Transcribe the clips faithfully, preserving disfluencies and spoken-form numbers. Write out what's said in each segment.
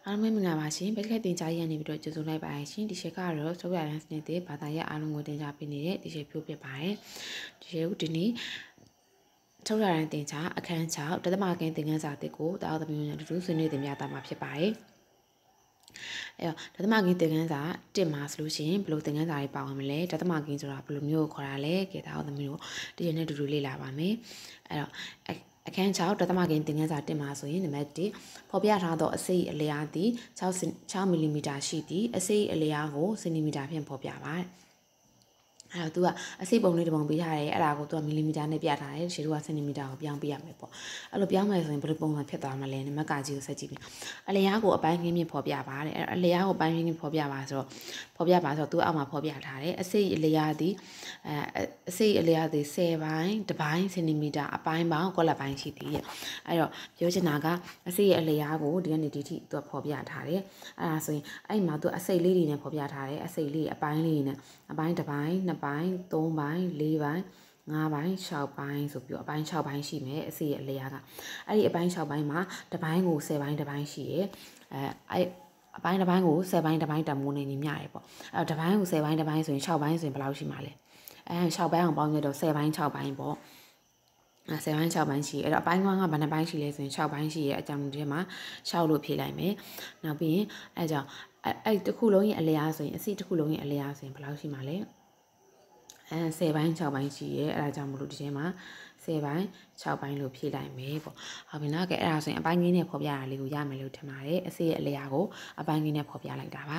အားလုံးမင်္ဂလာပါရှင်ဘက်ခက်တင်ကြားရနေပြီးတော့ကျေးဇူးလိုက်ပါရှင်ဒီချက်ကတော့ထုတ်ရတဲ့စနစ်တွေဘာသာရေးအားလုံးကိုတင်ကြားပေးနေတဲ့ဒီချက်ဖြိုးဖြစ်ပါတယ်ဒီချက်ကိုဒီနေ့ထုတ်ရတဲ့တင်ကြားအခန်း၆တသမကင်းသင်ခန်းစာတစ်ကိုတာသမီးတို့နဲ့တူတူဆွေးနွေးတင်ပြတာမှာဖြစ်ပါတယ်အဲတော့တသမကင်းသင်ခန်းစာတစ်မှာဆိုလို့ရှိရင်ဘယ်လိုသင်ခန်းစာတွေပါဝင်မလဲတသမကင်းဆိုတာဘယ်လိုမျိုးခေါ်တာလဲကဲတာသမီးတို့ဒီရက်နဲ့တူတူလေ့လာပါမယ်အဲတော့အခန်း၆တသမကင်းသင်ခန်းစာတင်မှာဆိုရင်နံပါတ်တစ်ဖော်ပြထားသောအစိတ်အလျားသည်၆မီလီမီတာရှိသည်အစိတ်အလျားကိုစင်တီမီတာဖြင့်ဖော်ပြပါအဲ့တော့ तू ကအစိတ်ပုံလေးတစ်ပုံပေးထားတယ်အဲ့ဒါကို तू ကမီလီမီတာနဲ့ပြထားတယ်ရှေ့တို့ကစင်တီမီတာကိုပြောင်းပေးရမယ်ပေါ့အဲ့လိုပြောင်းမယ်ဆိုရင်ဘယ်လိုပုံစံဖြစ်သွားမလဲနံပါတ်ကကြီးကိုဆက်ကြည့်ပြီအလျားကိုအပိုင်းခင်းမြင့်ဖော်ပြပါတဲ့အဲ့အလျားကိုအပိုင်းခင်းမြင့်ဖော်ပြပါဆိုတော့ဖော်ပြပါဆိုတော့ तू အောက်မှာဖော်ပြထားတယ်အစိတ်အလျားသည်အဲအစိတ်အလျားသည်ဆယ်ပိုင်းတစ်ပိုင်းစင်တီမီတာအပိုင်းပေါင်းကွက်လက်ပိုင်းရှိသည်တဲ့အဲ့တော့ပြောချင်တာကအစိတ်ရဲ့အလျားကိုဒီကနေဒီထိ तू ဖော်ပြထားတယ်အဲ့ဒါဆိုရင်အဲ့မှာ तू အစိတ်လေးတွေနဲ့ဖော်ပြထားတယ်အစိတ်လေးအပိုင်းလေးနဲ့အပိုင်းတစ်ပိုင်းနှစ်ပိုင်းသုံးပိုင်းလေးပိုင်းငါးပိုင်း၆ပိုင်းဆိုပြီးအပိုင်း၆ပိုင်းရှိမယ်အစိရဲ့အလျားကအဲ့ဒီအပိုင်း၆ပိုင်းမှာတစ်ပိုင်းကိုဆယ်ပိုင်းတစ်ပိုင်းရှိရယ်အဲအဲ့အပိုင်းတစ်ပိုင်းကိုဆယ်ပိုင်းတစ်ပိုင်းတမိုးနေညီမျှတယ်ပေါ့အဲ့တော့တစ်ပိုင်းကိုဆယ်ပိုင်းတစ်ပိုင်းဆိုရင်၆ပိုင်းဆိုရင်ဘယ်လောက်ရှိမှာလဲအဲ၆ပိုင်းအောင်ပေါင်းရတော့ဆယ်ပိုင်း၆ပိုင်းပေါ့အဲဆယ်ပိုင်း၆ပိုင်းရှိအဲ့တော့အပိုင်းကဘယ်နှပိုင်းရှိလဲဆိုရင်၆ပိုင်းရှိရဲ့အကြောင်းဒီမှာ၆လို့ဖြေလိုက်မယ်နောက်ပြီးရင်အဲကြောင့်အဲ့အဲ့တစ်ခုလုံးရဲ့အလျားဆိုရင်အစိတစ်ခုလုံးရဲ့အလျားဆိုရင်ဘယ်လောက်ရှိမှာလဲအဲဆယ်ပိုင်း၆ပိုင်းရှိရဲအဲဒါကြောင့်မလို့ဒီထဲမှာဆယ်ပိုင်း၆ပိုင်းလို့ဖြည့်လိုက်မယ်ပေါ့ဟုတ်ပြီနော်ကဲအဲ့ဒါဆိုရင်အပိုင်းကြီးနဲ့ဖော်ပြတာလေးကိုရမယ်လို့ထင်ပါတယ်အစိရဲ့အလျားကိုအပိုင်းကြီးနဲ့ဖော်ပြလိုက်တာပါ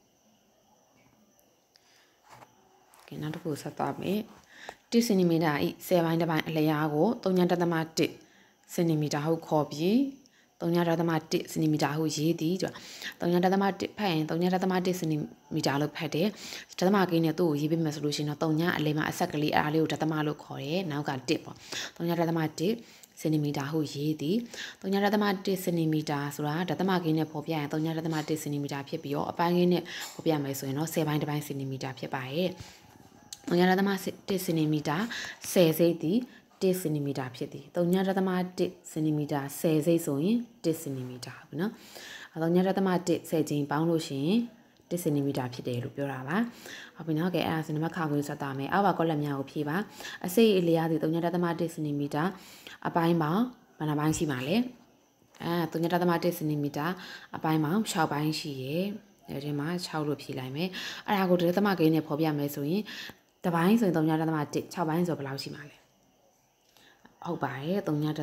ကဲနောက်တစ်ခုဆက်သွားမယ်တစ်စင်တီမီတာဤဆယ်ပိုင်းတစ်ပိုင်းအလျားကို၃.၁စင်တီမီတာဟုတ်ခေါ်ပြီး၃.၁စင်တီမီတာဟုရေးသည်ဆိုတော့၃.၁ဖတ်ရင်၃.၁စင်တီမီတာလို့ဖတ်တယ်ဒသမကိန်းနဲ့သူ့ကိုရေးပေးမယ်ဆိုလို့ရှိရင်တော့၃.အလဲမှာအဆက်ကလေးအားလေးကိုဒသမလို့ခေါ်တယ်နောက်ကတစ်ပေါ့၃.၁စင်တီမီတာဟုရေးသည်၃.၁စင်တီမီတာဆိုတာဒသမကိန်းနဲ့ဖော်ပြရင်၃.၁စင်တီမီတာဖြစ်ပြီးတော့အပိုင်းကိန်းနဲ့ဖော်ပြမယ်ဆိုရင်တော့ဆယ်ပိုင်းတစ်ပိုင်းစင်တီမီတာဖြစ်ပါရဲ့၃.၁စင်တီမီတာဆယ်စိတ်သည်တစ်စင်တီမီတာဖြစ်သည်၃.၁စင်တီမီတာဆယ်စိတ်ဆိုရင်တစ်စင်တီမီတာဟုတ်နော်၃.၁ဆယ်ချိန်ပေါင်းလို့ရှိရင်တစ်စင်တီမီတာဖြစ်တယ်လို့ပြောတာပါဟုတ်ပြီနော်ကဲအဲ့ဒါဆိုနံပါတ်ခါကိုဆက်တာမယ်အောက်ပါကောလက်များကိုဖြည့်ပါအစိတ်အလျားသည်၃.၁စင်တီမီတာအပိုင်းပေါင်းဘယ်နှပိုင်းရှိပါလဲအဲ၃.၁စင်တီမီတာအပိုင်းပေါင်း၆ပိုင်းရှိရဲ့အဲဒီမှာ၆လို့ဖြည့်လိုက်မယ်အဲ့ဒါကိုဒသမကိန်းနဲ့ဖော်ပြမယ်ဆိုရင်တစ်ပိုင်းဆိုရင်၃.၁ ၆ပိုင်းဆိုဘယ်လောက်ရှိမှာလဲဟုတ်ပါတယ်၃.၆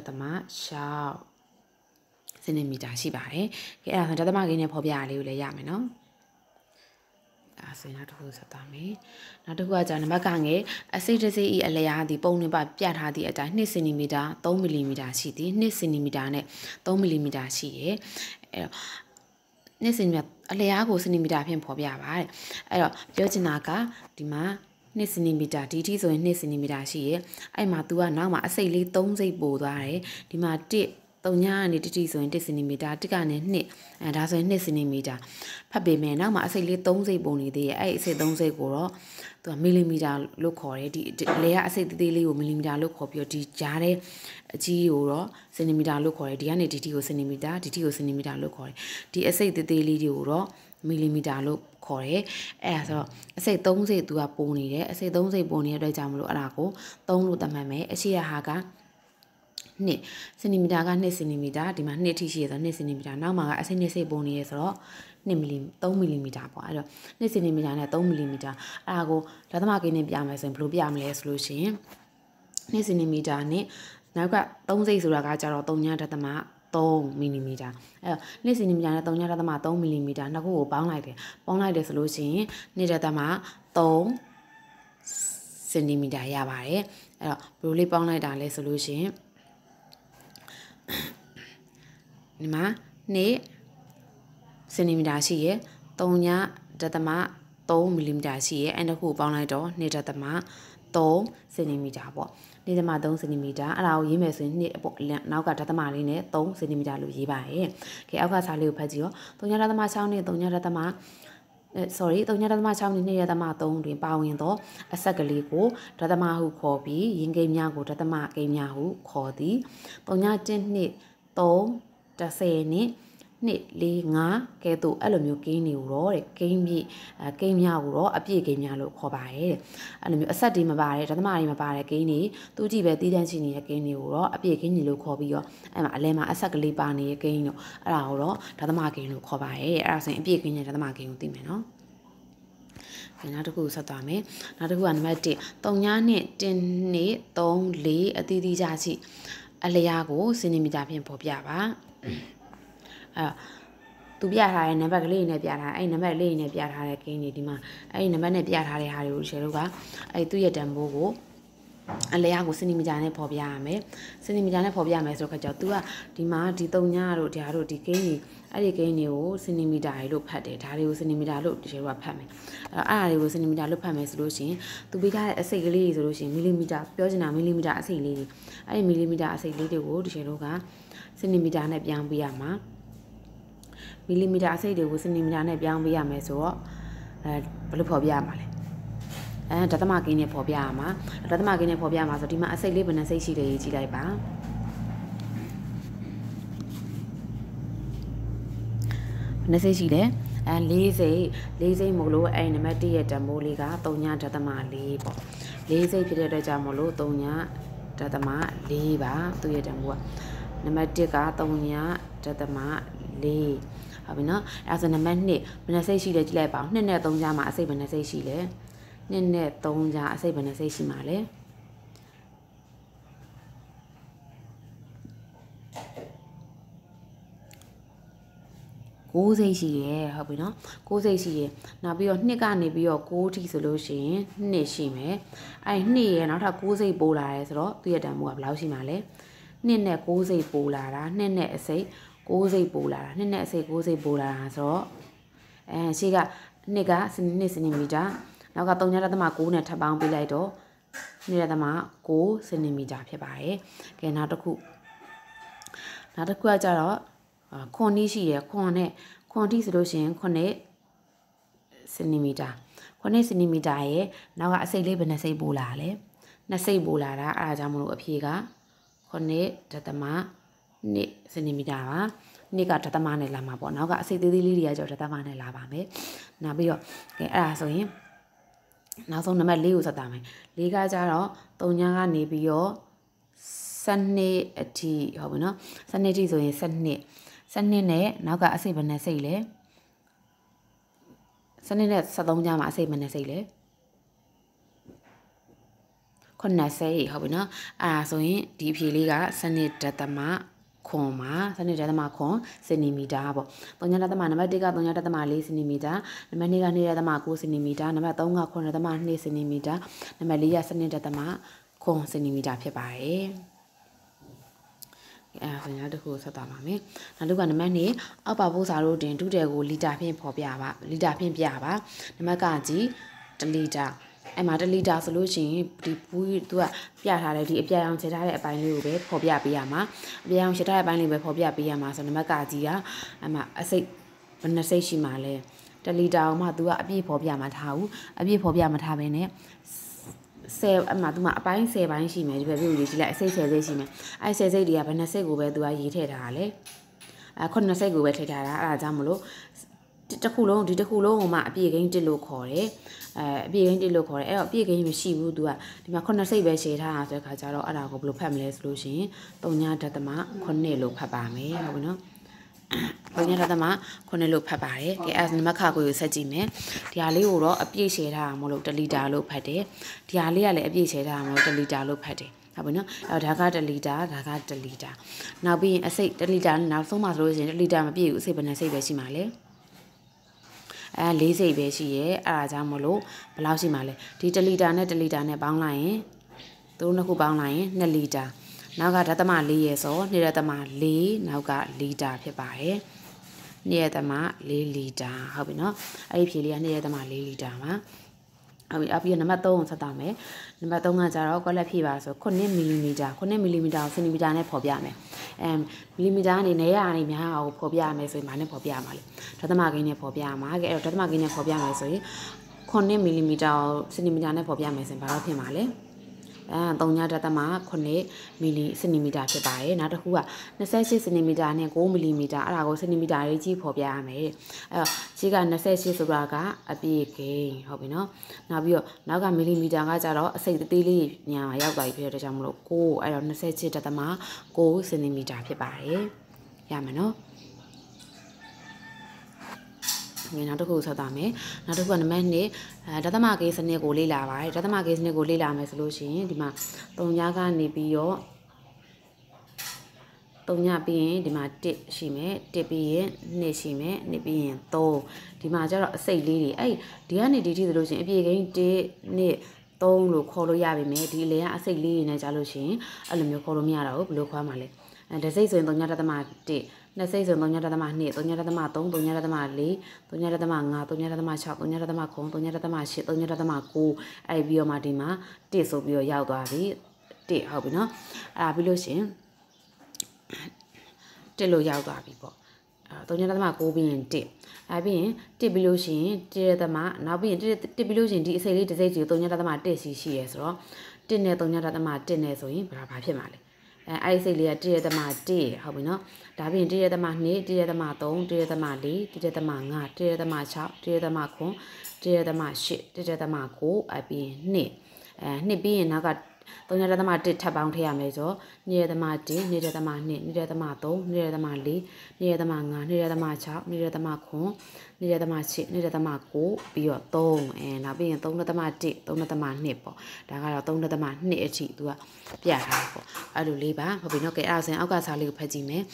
စင်တီမီတာရှိပါတယ်ကဲအဲ့ဒါဆိုဒသမကိန်းနဲ့ဖော်ပြရလေးကိုလည်းရမယ်နော်ဒါဆိုရင်နောက်တစ်ခုဆက်သွားမယ်နောက်တစ်ခုကကြာနံပါတ်ကငယ်အစိတ်တစ်စိတ်ဤအလျားသည်ပုံနှင့်ပါပြထားသည့်အတိုင်း၂စင်တီမီတာ၃မီလီမီတာရှိသည်၂စင်တီမီတာနဲ့၃မီလီမီတာရှိရဲ့အဲ့တော့၂စင်တီမီတာအလျားကိုစင်တီမီတာဖြင့်ဖော်ပြပါတဲ့အဲ့တော့ပြောချင်တာကဒီမှာ၂စင်တီမီတာဒီထိဆိုရင်၂စင်တီမီတာရှိရဲ့အဲ့မှာ तू ကနောက်မှာအစိတ်လေး၃စိတ်ပို့သွားတယ်ဒီမှာ၁သုံးညကနေတိတိဆိုရင်တစ်စင်တီမီတာတစ်ကနေနှစ်အဲဒါဆိုရင်နှစ်စင်တီမီတာဖတ်ပေမဲ့နောက်မှာအစိတ်လေး၃စိတ်ပုံနေသေးရဲ့အဲ့အစိတ်၃စိတ်ကိုတော့သူကမီလီမီတာလို့ခေါ်တယ်ဒီလေကအစိတ်သေးသေးလေးကိုမီလီမီတာလို့ခေါ်ပြီးတော့ဒီကြားတဲ့အကြီးကိုတော့စင်တီမီတာလို့ခေါ်တယ်ဒီကနေဒီတီကိုစင်တီမီတာဒီတီကိုစင်တီမီတာလို့ခေါ်တယ်ဒီအစိတ်သေးသေးလေးတွေကိုတော့မီလီမီတာလို့ခေါ်တယ်အဲ့ဒါဆိုတော့အစိတ်၃စိတ်သူကပုံနေတယ်အစိတ်၃စိတ်ပုံနေတဲ့အတွက်ကြောင့်မလို့အဲ့ဒါကို၃လို့သတ်မှတ်မယ်အရှိရဟာကနှစ်စင်တီမီတာက၂စင်တီမီတာဒီမှာနှစ်ထိရှိရဆိုတော့၂စင်တီမီတာနောက်မှာကအစိတ်၂စိတ်ပုံနေရဆိုတော့၂မီလီ၃မီလီမီတာပေါ့အဲ့တော့၂စင်တီမီတာနဲ့၃မီလီမီတာအဲ့ဒါကိုဒသမကိန်းနဲ့ပြမယ်ဆိုရင်ဘယ်လိုပြမလဲဆိုလို့ရှိရင်၂စင်တီမီတာနဲ့နောက်က၃စိတ်ဆိုတာကကြတော့၃.၃မီလီမီတာအဲ့တော့၂စင်တီမီတာနဲ့၃.၃မီလီမီတာနှစ်ခုကိုပေါင်းလိုက်တယ်ပေါင်းလိုက်တယ်ဆိုလို့ရှိရင်၂.၃စင်တီမီတာရပါတယ်အဲ့တော့ဘယ်လိုလေးပေါင်းလိုက်တာလဲဆိုလို့ရှိရင်ဒီမှာ၂စင်တီမီတာရှိရယ်၃.၃မီလီမီတာရှိရယ်အဲ့ဒါကိုပေါင်းလိုက်တော့၂.၃စင်တီမီတာပေါ့၂.၃စင်တီမီတာအဲ့ဒါကိုရေးမယ်ဆိုရင်နှစ်ပေါ့နောက်ကဒသမလေးနဲ့၃စင်တီမီတာလို့ရေးပါရဲ့ကဲအောက်ကစာလေးကိုဖတ်ကြည့်ရော၃.၆နဲ့၃.sorry ၃.၆နဲ့၂.၃တွင်ပါဝင်သောအဆက်ကလေးကိုဒသမဟုခေါ်ပြီးရင်းကိန်းများကိုဒသမကိန်းများဟုခေါ်သည်၃.၁ ၂ ၃ ၁၀နဲ့နှစ်လေးငါးကဲ့သို့အဲ့လိုမျိုးကိန်းတွေကိုတော့တဲ့ကိန်းပြည့်အဲကိန်းများကိုတော့အပြည့်ကိန်းများလို့ခေါ်ပါတယ်တဲ့အဲ့လိုမျိုးအဆက်တွေမပါတယ်ဒသမတွေမပါတဲ့ကိန်းတွေသူကြည့်ပဲတည်တံ့ရှိနေတဲ့ကိန်းတွေကိုတော့အပြည့်ကိန်းတွေလို့ခေါ်ပြီးတော့အဲ့မှာအလဲမှာအဆက်ကလေးပါနေတဲ့ကိန်းတော့အဲ့ဒါကိုတော့ဒသမကိန်းလို့ခေါ်ပါတယ်တဲ့အဲ့ဒါဆိုရင်အပြည့်ကိန်းနဲ့ဒသမကိန်းကိုသိမယ်နော်နောက်တစ်ခုဆက်သွားမယ်နောက်တစ်ခုကနံပါတ်တစ်သုံးညနဲ့တင်းနှစ်သုံးလေးအသီးသီးကြရှိအလျားကိုစင်တီမီတာဖြင့်ဖော်ပြပါအဲသူပြထားတဲ့နံပါတ်ကလေးနဲ့ပြထားအဲ့နံပါတ်လေးနဲ့ပြထားတဲ့ကိန်းတွေဒီမှာအဲ့နံပါတ်နဲ့ပြထားတဲ့ဟာတွေကိုရှယ်တို့ကအဲ့သူ့ရဲ့တန်ဖိုးကိုအလျားကိုစင်တီမီတာနဲ့ဖော်ပြရမယ်စင်တီမီတာနဲ့ဖော်ပြမယ်ဆိုတော့ခါကျတော့ तू ကဒီမှာဒီသုံးညတို့ဒါတို့ဒီကိန်းတွေအဲ့ဒီကိန်းတွေကိုစင်တီမီတာလို့ဖတ်တယ်ဒါတွေကိုစင်တီမီတာလို့ဒီလိုကဖတ်မယ်အဲ့အဲ့ဒါတွေကိုစင်တီမီတာလို့ဖတ်မယ်ဆိုလို့ရှိရင် तू ပေးထားတဲ့အစိတ်ကလေးဆိုလို့ရှိရင်မီလီမီတာပြောချင်တာမီလီမီတာအစိတ်လေးတွေအဲ့ဒီမီလီမီတာအစိတ်လေးတွေကိုဒီလိုကစင်တီမီတာနဲ့ပြောင်းပေးရမှာမီလီမီတာအစိတ်တွေကိုစင်တီမီတာနဲ့ပြောင်းပေးရမယ်ဆိုတော့အဲဘယ်လိုဖော်ပြရမှာလဲအဲဒသမကိန်းနဲ့ဖော်ပြရမှာဒသမကိန်းနဲ့ဖော်ပြရမှာဆိုဒီမှာအစိတ်လေးဘယ်နှစိတ်ရှိလဲရေးကြည့်လိုက်ပါဘယ်နှစိတ်ရှိလဲအဲလေးစိတ်လေးစိတ်မို့လို့အဲနံပါတ်တစ်ရဲ့တန်ဖိုးလေးကသုံးညဒသမလေးပေါ့လေးစိတ်ဖြစ်တဲ့အတွက်ကြောင့်မို့လို့သုံးညဒသမလေးပါသူ့ရဲ့တန်ဖိုးကနံပါတ်တစ်ကသုံးညဒသမလေးဟုတ်ပြီနော်အဲဆိုနံပါတ်နှစ်ဘယ်နှစိတ်ရှိလဲကြည့်လိုက်ပါဦးနှစ်နဲ့သုံးကြားမှာအစိတ်ဘယ်နှစိတ်ရှိလဲနှစ်နဲ့သုံးကြားအစိတ်ဘယ်နှစိတ်ရှိမှာလဲကိုးစိတ်ရှိရယ်ဟုတ်ပြီနော်ကိုးစိတ်ရှိရယ်နောက်ပြီးတော့နှစ်ကနေပြီးတော့ကိုးထိဆိုလို့ရှိရင်နှစ်ရှိမယ်အဲနှစ်ရယ်နောက်ထပ်ကိုးစိတ်ပိုးလာတယ်ဆိုတော့သူ့ရဲ့တန်ဖိုးကဘယ်လောက်ရှိမှာလဲနှစ်နဲ့ကိုးစိတ်ပိုးလာတာနှစ်နဲ့အစိတ်ကိုးစိတ်ပိုးလာတာနှစ်နဲ့အစိတ်ကိုးစိတ်ပိုးလာတာဆိုတော့အဲရှေ့ကနှစ်ကနှစ်စင်တီမီတာနောက်ကသုံးညဒသမကိုးနဲ့ထပ်ပေါင်းပေးလိုက်တော့နှစ်ဒသမကိုးစင်တီမီတာဖြစ်ပါတယ်ကဲနောက်တစ်ခုနောက်တစ်ခုကကြတော့ခွန်နည်းရှိရယ်ခွန်နဲ့ခွန်တိဆိုလို့ရှိရင်ခွနဲ့စင်တီမီတာခွနဲ့စင်တီမီတာရဲ့နောက်ကအစိတ်လေးဘယ်နှစိတ်ပိုးလာလဲနှစ်စိတ်ပိုးလာတာအဲဒါကြောင့်မလို့အဖြေကခွနဲ့ဒသမနှစ်စင်တီမီတာပါနှစ်ကဒသမနဲ့လာမှာပေါ့နောက်ကအစိတ်သေးသေးလေးတွေကကြောဒသမနဲ့လာပါမယ်နောက်ပြီးတော့ကဲအဲ့ဒါဆိုရင်နောက်ဆုံးနံပါတ်လေးကိုဆက်တာမယ်လေးကကြတော့သုံးညကနေပြီးတော့စနေအထိဟုတ်ပြီနော်စနေအထိဆိုရင်စနေစနစ်နဲ့နောက်ကအစိတ်ဘယ်နှစိတ်လဲစနစ်နဲ့ဆက်သုံးကြားမှာအစိတ်ဘယ်နှစိတ်လဲခုနှစ်စိတ်ဟုတ်ပြီနော်အဲ့ဒါဆိုရင်ဒီအဖြေလေးကစနစ်ဒသမခွန်မှာစနစ်ဒသမခွန်စင်တီမီတာပေါ့သုံးညဒသမနံပါတ်တစ်ကသုံးညဒသမလေးစင်တီမီတာနံပါတ်နှစ်ကနှစ်ဒသမကိုးစင်တီမီတာနံပါတ်သုံးကခွန်ဒသမနှစ်စင်တီမီတာနံပါတ်လေးကစနစ်ဒသမခွန်စင်တီမီတာဖြစ်ပါတယ်အဲဆိုရင်နောက်တစ်ခုဆက်သွားပါမယ်နောက်တစ်ခုကနံပါတ်နှစ်အောက်ပါပိုးစာတို့တင်ဒုတယ်ကိုလီတာဖြင့်ဖော်ပြပါလီတာဖြင့်ပြပါနံပါတ်ကကြီးတစ်လီတာအဲ့မှာတစ်လီတာဆိုလို့ရှိရင်ဒီဘူးသူကပြထားတဲ့ဒီအပြာရောင်ခြေထားတဲ့အပိုင်းလေးကိုပဲဖော်ပြပေးရမှာအပြာရောင်ခြေထားတဲ့အပိုင်းလေးပဲဖော်ပြပေးရမှာဆိုနံပါတ်ကကြီးကအဲ့မှာအစိတ်ဘယ်နှစိတ်ရှိမှာလဲတစ်လီတာအောင်မှသူကအပြည့်ဖော်ပြမှာထားဘူးအပြည့်ဖော်ပြမှာထားပဲနဲ့ဆယ်အမှသူမှာအပိုင်းဆယ်ပိုင်းရှိမယ်ဒီဘက်ပြုရေးကြည့်လိုက်အစိတ်ဆယ်စိတ်ရှိမယ်အဲဆယ်စိတ်တွေကဘယ်နှစိတ်ကိုပဲသူကရေးထည့်ထားတာလဲအဲခုနှစ်စိတ်ကိုပဲထည့်ထားတာအဲဒါကြောင့်မလို့တစ်ခုလုံးဒီတစ်ခုလုံးကိုမှအပြည့်ကိန်းတစ်လို့ခေါ်တယ်အဲအပြည့်ကိန်းတစ်လို့ခေါ်တယ်အဲ့တော့အပြည့်ကိန်းမရှိဘူးသူကဒီမှာခုနှစ်စိတ်ပဲရှည်ထားတာဆိုတဲ့ခါကျတော့အဲ့ဒါကိုဘယ်လိုဖတ်မလဲဆိုလို့ရှိရင်သုံးညဒသမခုနှစ်လို့ဖတ်ပါမယ်ဟုတ်ပြီနော်သုံးညဒသမခုနှစ်လို့ဖတ်ပါတယ်ကဲအဲ့ဒါနံပါတ်ခါကိုဆက်ကြည့်မယ်ဒီဟာလေးကိုတော့အပြည့်ရှည်ထားတာမလို့တစ်လီတာလို့ဖတ်တယ်ဒီဟာလေးကလည်းအပြည့်ရှည်ထားတာမလို့တစ်လီတာလို့ဖတ်တယ်ဟုတ်ပြီနော်အဲ့တော့ဒါကတစ်လီတာဒါကတစ်လီတာနောက်ပြီးရင်အစိတ်တစ်လီတာနောက်ဆုံးမှဆိုလို့ရှိရင်တစ်လီတာမပြည့်ဘူးအစိတ်ဘယ်နှစိတ်ပဲရှိမှာလဲအဲလေးစိတ်ပဲရှိရဲအဲ့ဒါကြောင့်မလို့ဘယ်လောက်ရှိမှာလဲဒီတစ်လီတာနဲ့တစ်လီတာနဲ့ပေါင်းလိုက်ရင်သူတို့နှစ်ခုပေါင်းလိုက်ရင်နှစ်လီတာနောက်ကဒသမလေးရဲဆိုနှစ်ဒသမလေးနောက်ကလီတာဖြစ်ပါတယ်နှစ်ဒသမလေးလီတာဟုတ်ပြီနော်အဲ့ဒီဖြေလေးကနှစ်ဒသမလေးလီတာပါဟုတ်ပြီအပြီးနံပါတ်သုံးကိုဆက်သွားမယ်နံပါတ်သုံးကကြတော့ကွက်လက်ဖြည့်ပါဆိုခုနှစ်မီလီမီတာခုနှစ်မီလီမီတာကိုစင်တီမီတာနဲ့ဖော်ပြမယ်အဲမီလီမီတာအနေနဲ့ရအနေများအောင်ဖော်ပြရမယ်ဆိုရင်ဘာနဲ့ဖော်ပြရမှာလဲဒသမကိန်းနဲ့ဖော်ပြရမှာကဲအဲ့တော့ဒသမကိန်းနဲ့ဖော်ပြမယ်ဆိုရင်ခုနှစ်မီလီမီတာကိုစင်တီမီတာနဲ့ဖော်ပြမယ်ဆိုရင်ဘာလို့ဖြစ်မှာလဲအဲအဲသုံးညတသမခုနှစ်မီလီစင်တီမီတာဖြစ်ပါတယ်နောက်တစ်ခုကtwenty-sixစင်တီမီတာနဲ့nineမီလီမီတာအဲ့ဒါကိုစင်တီမီတာရေးကြီးဖော်ပြရမယ်အဲ့တော့ကြီးကtwenty-sixဆိုတာကအပြည့်ကိန်းဟုတ်ပြီနော်နောက်ပြီးတော့နောက်ကမီလီမီတာကကြတော့အစိတ်သေးသေးလေးညာရောက်သွားပြီဖြစ်တဲ့ကြောင့်မလို့nineအဲ့တော့twenty-sixတသမnineစင်တီမီတာဖြစ်ပါတယ်ရမယ်နော်ငယ်နောက်တစ်ခုဆက်သွားမယ်နောက်တစ်ခုကနံပါတ်twoအဲဒသမကိစနစ်ကိုလေ့လာပါတယ်ဒသမကိစနစ်ကိုလေ့လာမယ်ဆိုလို့ရှိရင်ဒီမှာသုံးညကနေပြီးတော့သုံးညပြီးရင်ဒီမှာoneရှိမယ်oneပြီးရင်twoရှိမယ်twoပြီးရင်threeဒီမှာကျတော့အစိတ်လေးတွေအဲ့ဒီကနေဒီထိဆိုလို့ရှိရင်အပြေကိန်းone two threeလို့ခေါ်လို့ရပါမယ်ဒီလေကအစိတ်လေးတွေနဲ့ကြားလို့ရှိရင်အဲ့လိုမျိုးခေါ်လို့မရတော့ဘူးဘယ်လိုခေါ်မှာလဲအဲတစ်စိတ်ဆိုရင်သုံးညဒသမoneနှစ်စိတ်ဆိုသုံးညဒသမtwoသုံးညဒသမthreeသုံးညဒသမfourသုံးညဒသမfiveသုံးညဒသမsixသုံးညဒသမsevenသုံးညဒသမeightသုံးညဒသမnineအဲ့ပြီးတော့မှဒီမှာoneဆိုပြီးတော့ရောက်သွားပြီoneဟုတ်ပြီနော်အဲ့ဒါပြီးလို့ရှိရင်oneလို့ရောက်သွားပြီပေါ့အဲသုံးညဒသမnineပြီးရင်oneအဲ့ပြီးရင်oneပြီးလို့ရှိရင်oneရသမနောက်ပြီးရင်oneပြီးလို့ရှိရင်ဒီအစိတ်လေးတစ်စိတ်စီသုံးညဒသမoneရှိရှိရယ်ဆိုတော့oneနဲ့သုံးညဒသမoneနဲ့ဆိုရင်ဘာဘာဖြစ်မှာလဲအဲအဲ့ဒီစိတ်လေးကoneရသမoneဟုတ်ပြီနော်ဒါပြင်oneရသမtwo oneရသမthree oneရသမfour oneရသမfive oneရသမsix oneရသမseven oneရသမeight oneရသမnineအပြင်twoအဲtwoပြီးရင်နောက်ကသုံးရသမoneထပ်ပေါင်းထည့်ရမယ်ဆိုတော့twoရသမone twoရသမtwoရသမthreeရသမfourရသမfiveရသမsixရသမsevenရသမeightရသမnineပြီးတော့threeအဲနောက်ပြီးရင်threeရသမone threeရသမtwoပေါ့ဒါကတော့threeရသမtwoအထိသူကပြထားပေါ့အဲ့လိုလေးပါဟုတ်ပြီနော်ကဲအဲ့ဒါဆိုရင်အောက်ကစာလေးကိုဖတ်ကြည့်မယ်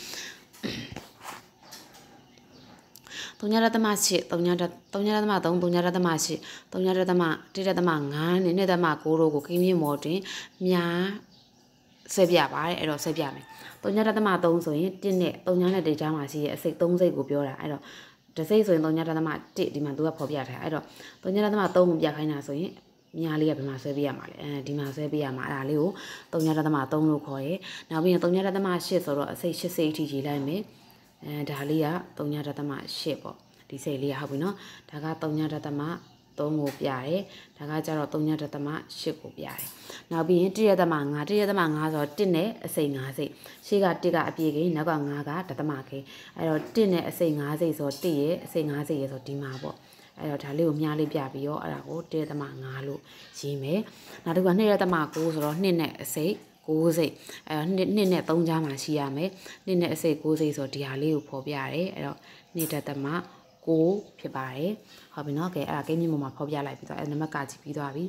သုံးညရသမeightသုံးညရသုံးညရသမthreeသုံးညရသမeightသုံးညရသမoneရသမfiveနဲ့twoသမnineတို့ကိုကိန်းမြင့်မော်တွင်များဆက်ပြပါတယ်အဲ့တော့ဆက်ပြမယ်သုံးညရသမthreeဆိုရင်oneနဲ့သုံးညနဲ့1ကြားမှာရှိရဲ့အစိတ်threeစိတ်ကိုပြောတာအဲ့တော့တစ်စိတ်ဆိုရင်သုံးညရသမoneဒီမှာသူကဖော်ပြထားအဲ့တော့သုံးညရသမthreeကိုပြခိုင်းတာဆိုရင်ညာလေးကဘယ်မှာဆွဲပေးရမှာလဲအဲဒီမှာဆွဲပေးရမှာအဲ့ဒါလေးကိုသုံးညရသမthreeလို့ခေါ်ရဲနောက်ပြီးရင်သုံးညရသမeightဆိုတော့အစိတ်eightစိတ်အထိရေးလိုက်မယ်အဲဒါလေးကသုံးညရသမeightပေါ့ဒီစိတ်လေးကဟုတ်ပြီနော်ဒါကသုံးညရသမthreeကိုပြတယ်ဒါကကျတော့သုံးညရသမeightကိုပြတယ်နောက်ပြီးရင်oneရသမfive oneရသမfiveဆိုတော့oneနဲ့အစိတ်fiveစိတ်ရှေ့ကoneကအပြည့်ကိန်းနောက်ကfiveကဒသမကိန်းအဲ့တော့oneနဲ့အစိတ်fiveစိတ်ဆိုတော့oneရဲ့အစိတ်fiveစိတ်ရဲ့ဆိုဒီမှာပေါ့အဲ့တော့ဒါလေးကိုမြားလေးပြပြီးတော့အဲ့ဒါကိုoneရသမfiveလို့ရေးမယ်နောက်တစ်ခုကtwoရသမnineဆိုတော့twoနဲ့အစိတ်nineစိတ်အဲ့တော့twoနဲ့threeကြားမှာရှိရမယ်twoနဲ့အစိတ်nineစိတ်ဆိုတော့ဒီဟာလေးကိုဖော်ပြရတယ်အဲ့တော့twoရသမnineဖြစ်ပါတယ်ဟုတ်ပြီနော်ကဲအဲ့ဒါကိန်းမြင့်ပေါ်မှာဖော်ပြလိုက်ပြီးတော့အဲ့နံပါတ်ကကြည့်ပြီးသွားပြီ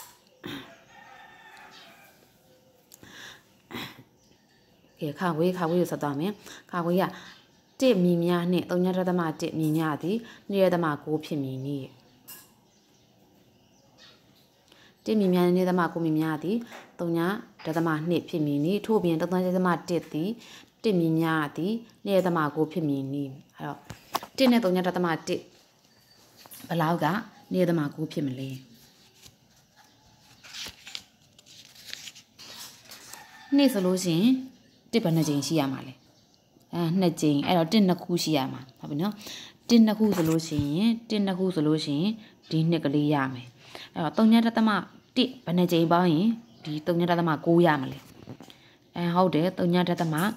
ကဲခါဝေးခါဝေးကိုဆက်သွားမယ်ခါဝေးကoneမြည်များနဲ့threeရသမoneမြည်များသည်twoရသမnineဖြစ်မည်နည်းoneမြည်များနဲ့twoရသမnineမြည်များသည်threeရသမtwoဖြစ်မည်နည်းထို့ပြင်threeရသမoneသည်oneမြည်များသည်twoရသမnineဖြစ်မည်နည်းအဲ့တော့oneနဲ့threeရသမoneဘလောက်ကtwoရသမnineဖြစ်မလဲနေ့ဆိုလို့ရှိရင်oneဘယ်နှကြိမ်ရှိရမှာလဲအဲtwoကြိမ်အဲ့တော့oneနှစ်ခုရှိရမှာဟုတ်ပြီနော်oneနှစ်ခုဆိုလို့ရှိရင်oneနှစ်ခုဆိုလို့ရှိရင်ဒီနှစ်ကလေးရမယ်အဲ့တော့threeရသမoneဘယ်နှကြိမ်ပေါင်းရင်ဒီthreeရသမnineရမှာလဲအဲဟုတ်တယ်threeရသမone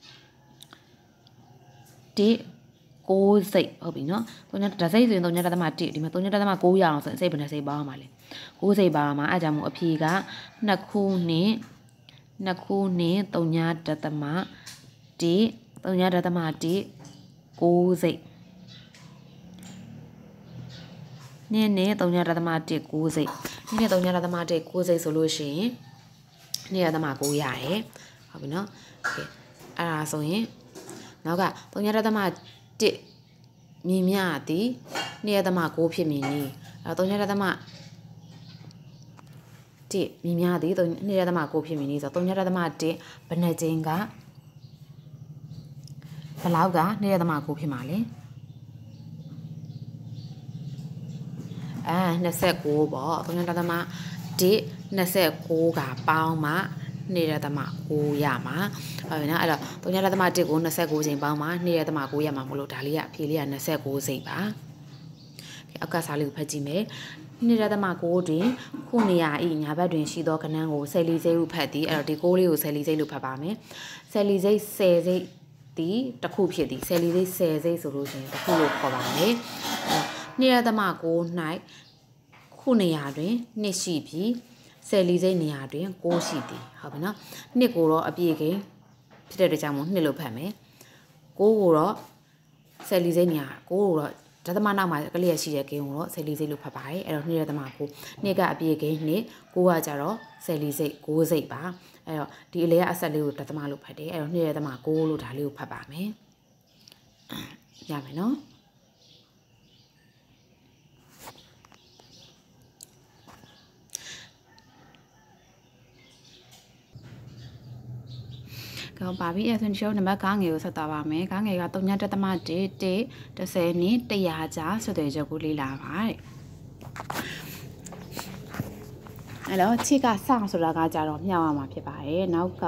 nineစိတ်ဟုတ်ပြီနော်threeတစိတ်ဆိုရင်threeရသမoneဒီမှာthreeရသမnineရအောင်ဆိုရင်စိတ်ဘယ်နှစိတ်ပေါင်းရမှာလဲnineစိတ်ပေါင်းရမှာအဲ့ကြောင့်မို့အဖြေကtwoခုနဲ့twoခုနဲ့threeရသမone threeရသမone nineစိတ်နင်းနဲ့threeရသမone nineစိတ်နင်းနဲ့threeရသမone nineစိတ်ဆိုလို့ရှိရင်twoရသမnineရတယ်ဟုတ်ပြီနော်โอเคအဲ့ဒါဆိုရင်နောက်ကthreeရသမoneမြည်များသည်twoရသမnineဖြစ်မည်နည်းအဲthreeရသမoneမြည်များသည်twoရသမnineဖြစ်မည်နည်းဆိုတော့threeရသမoneဘယ်နှကြိမ်ကဘလောက်ကtwoရသမnineဖြစ်မှာလဲအဲtwenty-nineပေါ့threeရသမone twenty-nineကပေါင်းမှtwoရသမnineရမှာဟုတ်ပြီနော်အဲ့တော့threeရသမoneကိုtwenty-nineချိန်ပေါင်းမှtwoရသမnineရမှာမလို့ဒါလေးကအဖြေလေးကtwenty-nineစိတ်ပါအောက်ကစာလေးကိုဖတ်ကြည့်မယ်နှစ်ရသမကိုတွင်ခုနေရာဤညာဘက်တွင်ရှိသောကဏ္ဍကိုဆယ်လီစိတ်ဟုဖတ်သည်အဲ့တော့ဒီကိုလေးကိုဆယ်လီစိတ်လို့ဖတ်ပါမယ်ဆယ်လီစိတ်ဆယ်စိတ်ဒီတစ်ခုဖြစ်သည်ဆယ်လီစိတ်ဆယ်စိတ်ဆိုလို့ရှိရင်တစ်ခုလို့ခေါ်ပါမယ်နှစ်ရသမကို၌ခုနေရာတွင်နှစ်ရှိပြီးဆယ်လီစိတ်နေရာတွင်ကိုရှိသည်ဟုတ်ပြီနော်နှစ်ကိုတော့အပြည့်ကိန်းဖြစ်တဲ့အတွက်ကြောင့်မို့နှစ်လို့ဖတ်မယ်ကိုကိုတော့ဆယ်လီစိတ်နေရာကိုကိုတော့ဓာတ်သမနောက်မှာကလေးရရှိတဲ့ဂိမ်းကိုတော့ဆယ်လီစိတ်လို့ဖတ်ပါတယ်အဲ့တော့နှစ်ရသမကိုနှစ်ကအပြည့်ဂိမ်းနှစ်ကိုကကြတော့ဆယ်လီစိတ်ကိုစိတ်ပါအဲ့တော့ဒီအလေကအဆက်လေးကိုဓာတ်သမလို့ဖတ်တယ်အဲ့တော့နှစ်ရသမကိုလို့ဒါလေးကိုဖတ်ပါမယ်ရမယ်နော်ကောပါပြီအဲ့ဆိုရင်နံပါတ်ကားငယ်ကိုဆက်သွားပါမယ်ကားငယ်ကသုံးညတက်သမ1 1 30နဲ့one hundredကြားဆွဲချက်ကိုလေ့လာပါတဲ့အဲ့တော့ချစ်ကစဆိုတာကကြတော့မြောက်ရမှာဖြစ်ပါတယ်နောက်က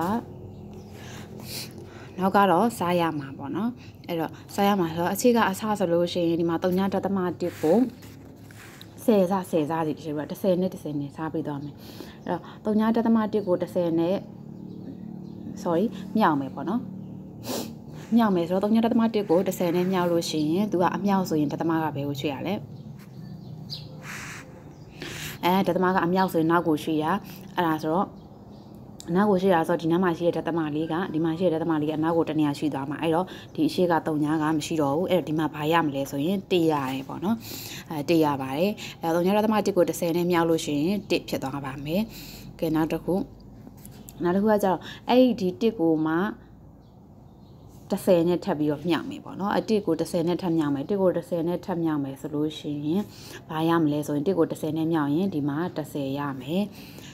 နောက်ကတော့စားရမှာပေါ့နော်အဲ့တော့စားရမှာဆိုတော့အချစ်ကအစဆိုလို့ရှိရင်ဒီမှာသုံးညတက်သမ1ကိုဆယ်စားဆယ်စားစီတချို့က30နဲ့30နဲ့စားပြီးသွားမယ်အဲ့တော့သုံးညတက်သမ1ကို30နဲ့ sorry မြောက်မယ်ပေါ့နော်မြောက်မယ်ဆိုတော့သုံးညတက်သမ1ကို30နဲ့မြောက်လို့ရှိရင်သူကအမြောက်ဆိုရင်တက်သမကဘယ်ကိုရွှေ့ရလဲအဲတက်သမကအမြောက်ဆိုရင်နောက်ကိုရွှေ့ရအဲ့ဒါဆိုတော့နောက်ကိုရွှေ့ရဆိုတော့ဒီနားမှာရှိတဲ့တက်သမလေးကဒီမှာရှိတဲ့တက်သမလေးကအနောက်ကိုတနေရာရွှေ့သွားမှာအဲ့တော့ဒီအရှိကသုံးညကမရှိတော့ဘူးအဲ့တော့ဒီမှာဘာရမလဲဆိုရင်1ရတယ်ပေါ့နော်အဲ1ရပါတယ်အဲသုံးညတက်သမ1ကို30နဲ့မြောက်လို့ရှိရင်1ဖြစ်သွားပါမယ်ကဲနောက်တစ်ခုနောက်တစ်ခုကကျတော့အဲ့ဒီတစ်ကိုမှ30နဲ့ထပ်ပြီးတော့မြောက်မယ်ပေါ့နော်အတစ်ကို30နဲ့ထပ်မြောက်မယ်တစ်ကို30နဲ့ထပ်မြောက်မယ်ဆိုလို့ရှိရင်ဘာရမလဲဆိုရင်တစ်ကို30နဲ့မြောက်ရင်ဒီမှာ30ရမယ်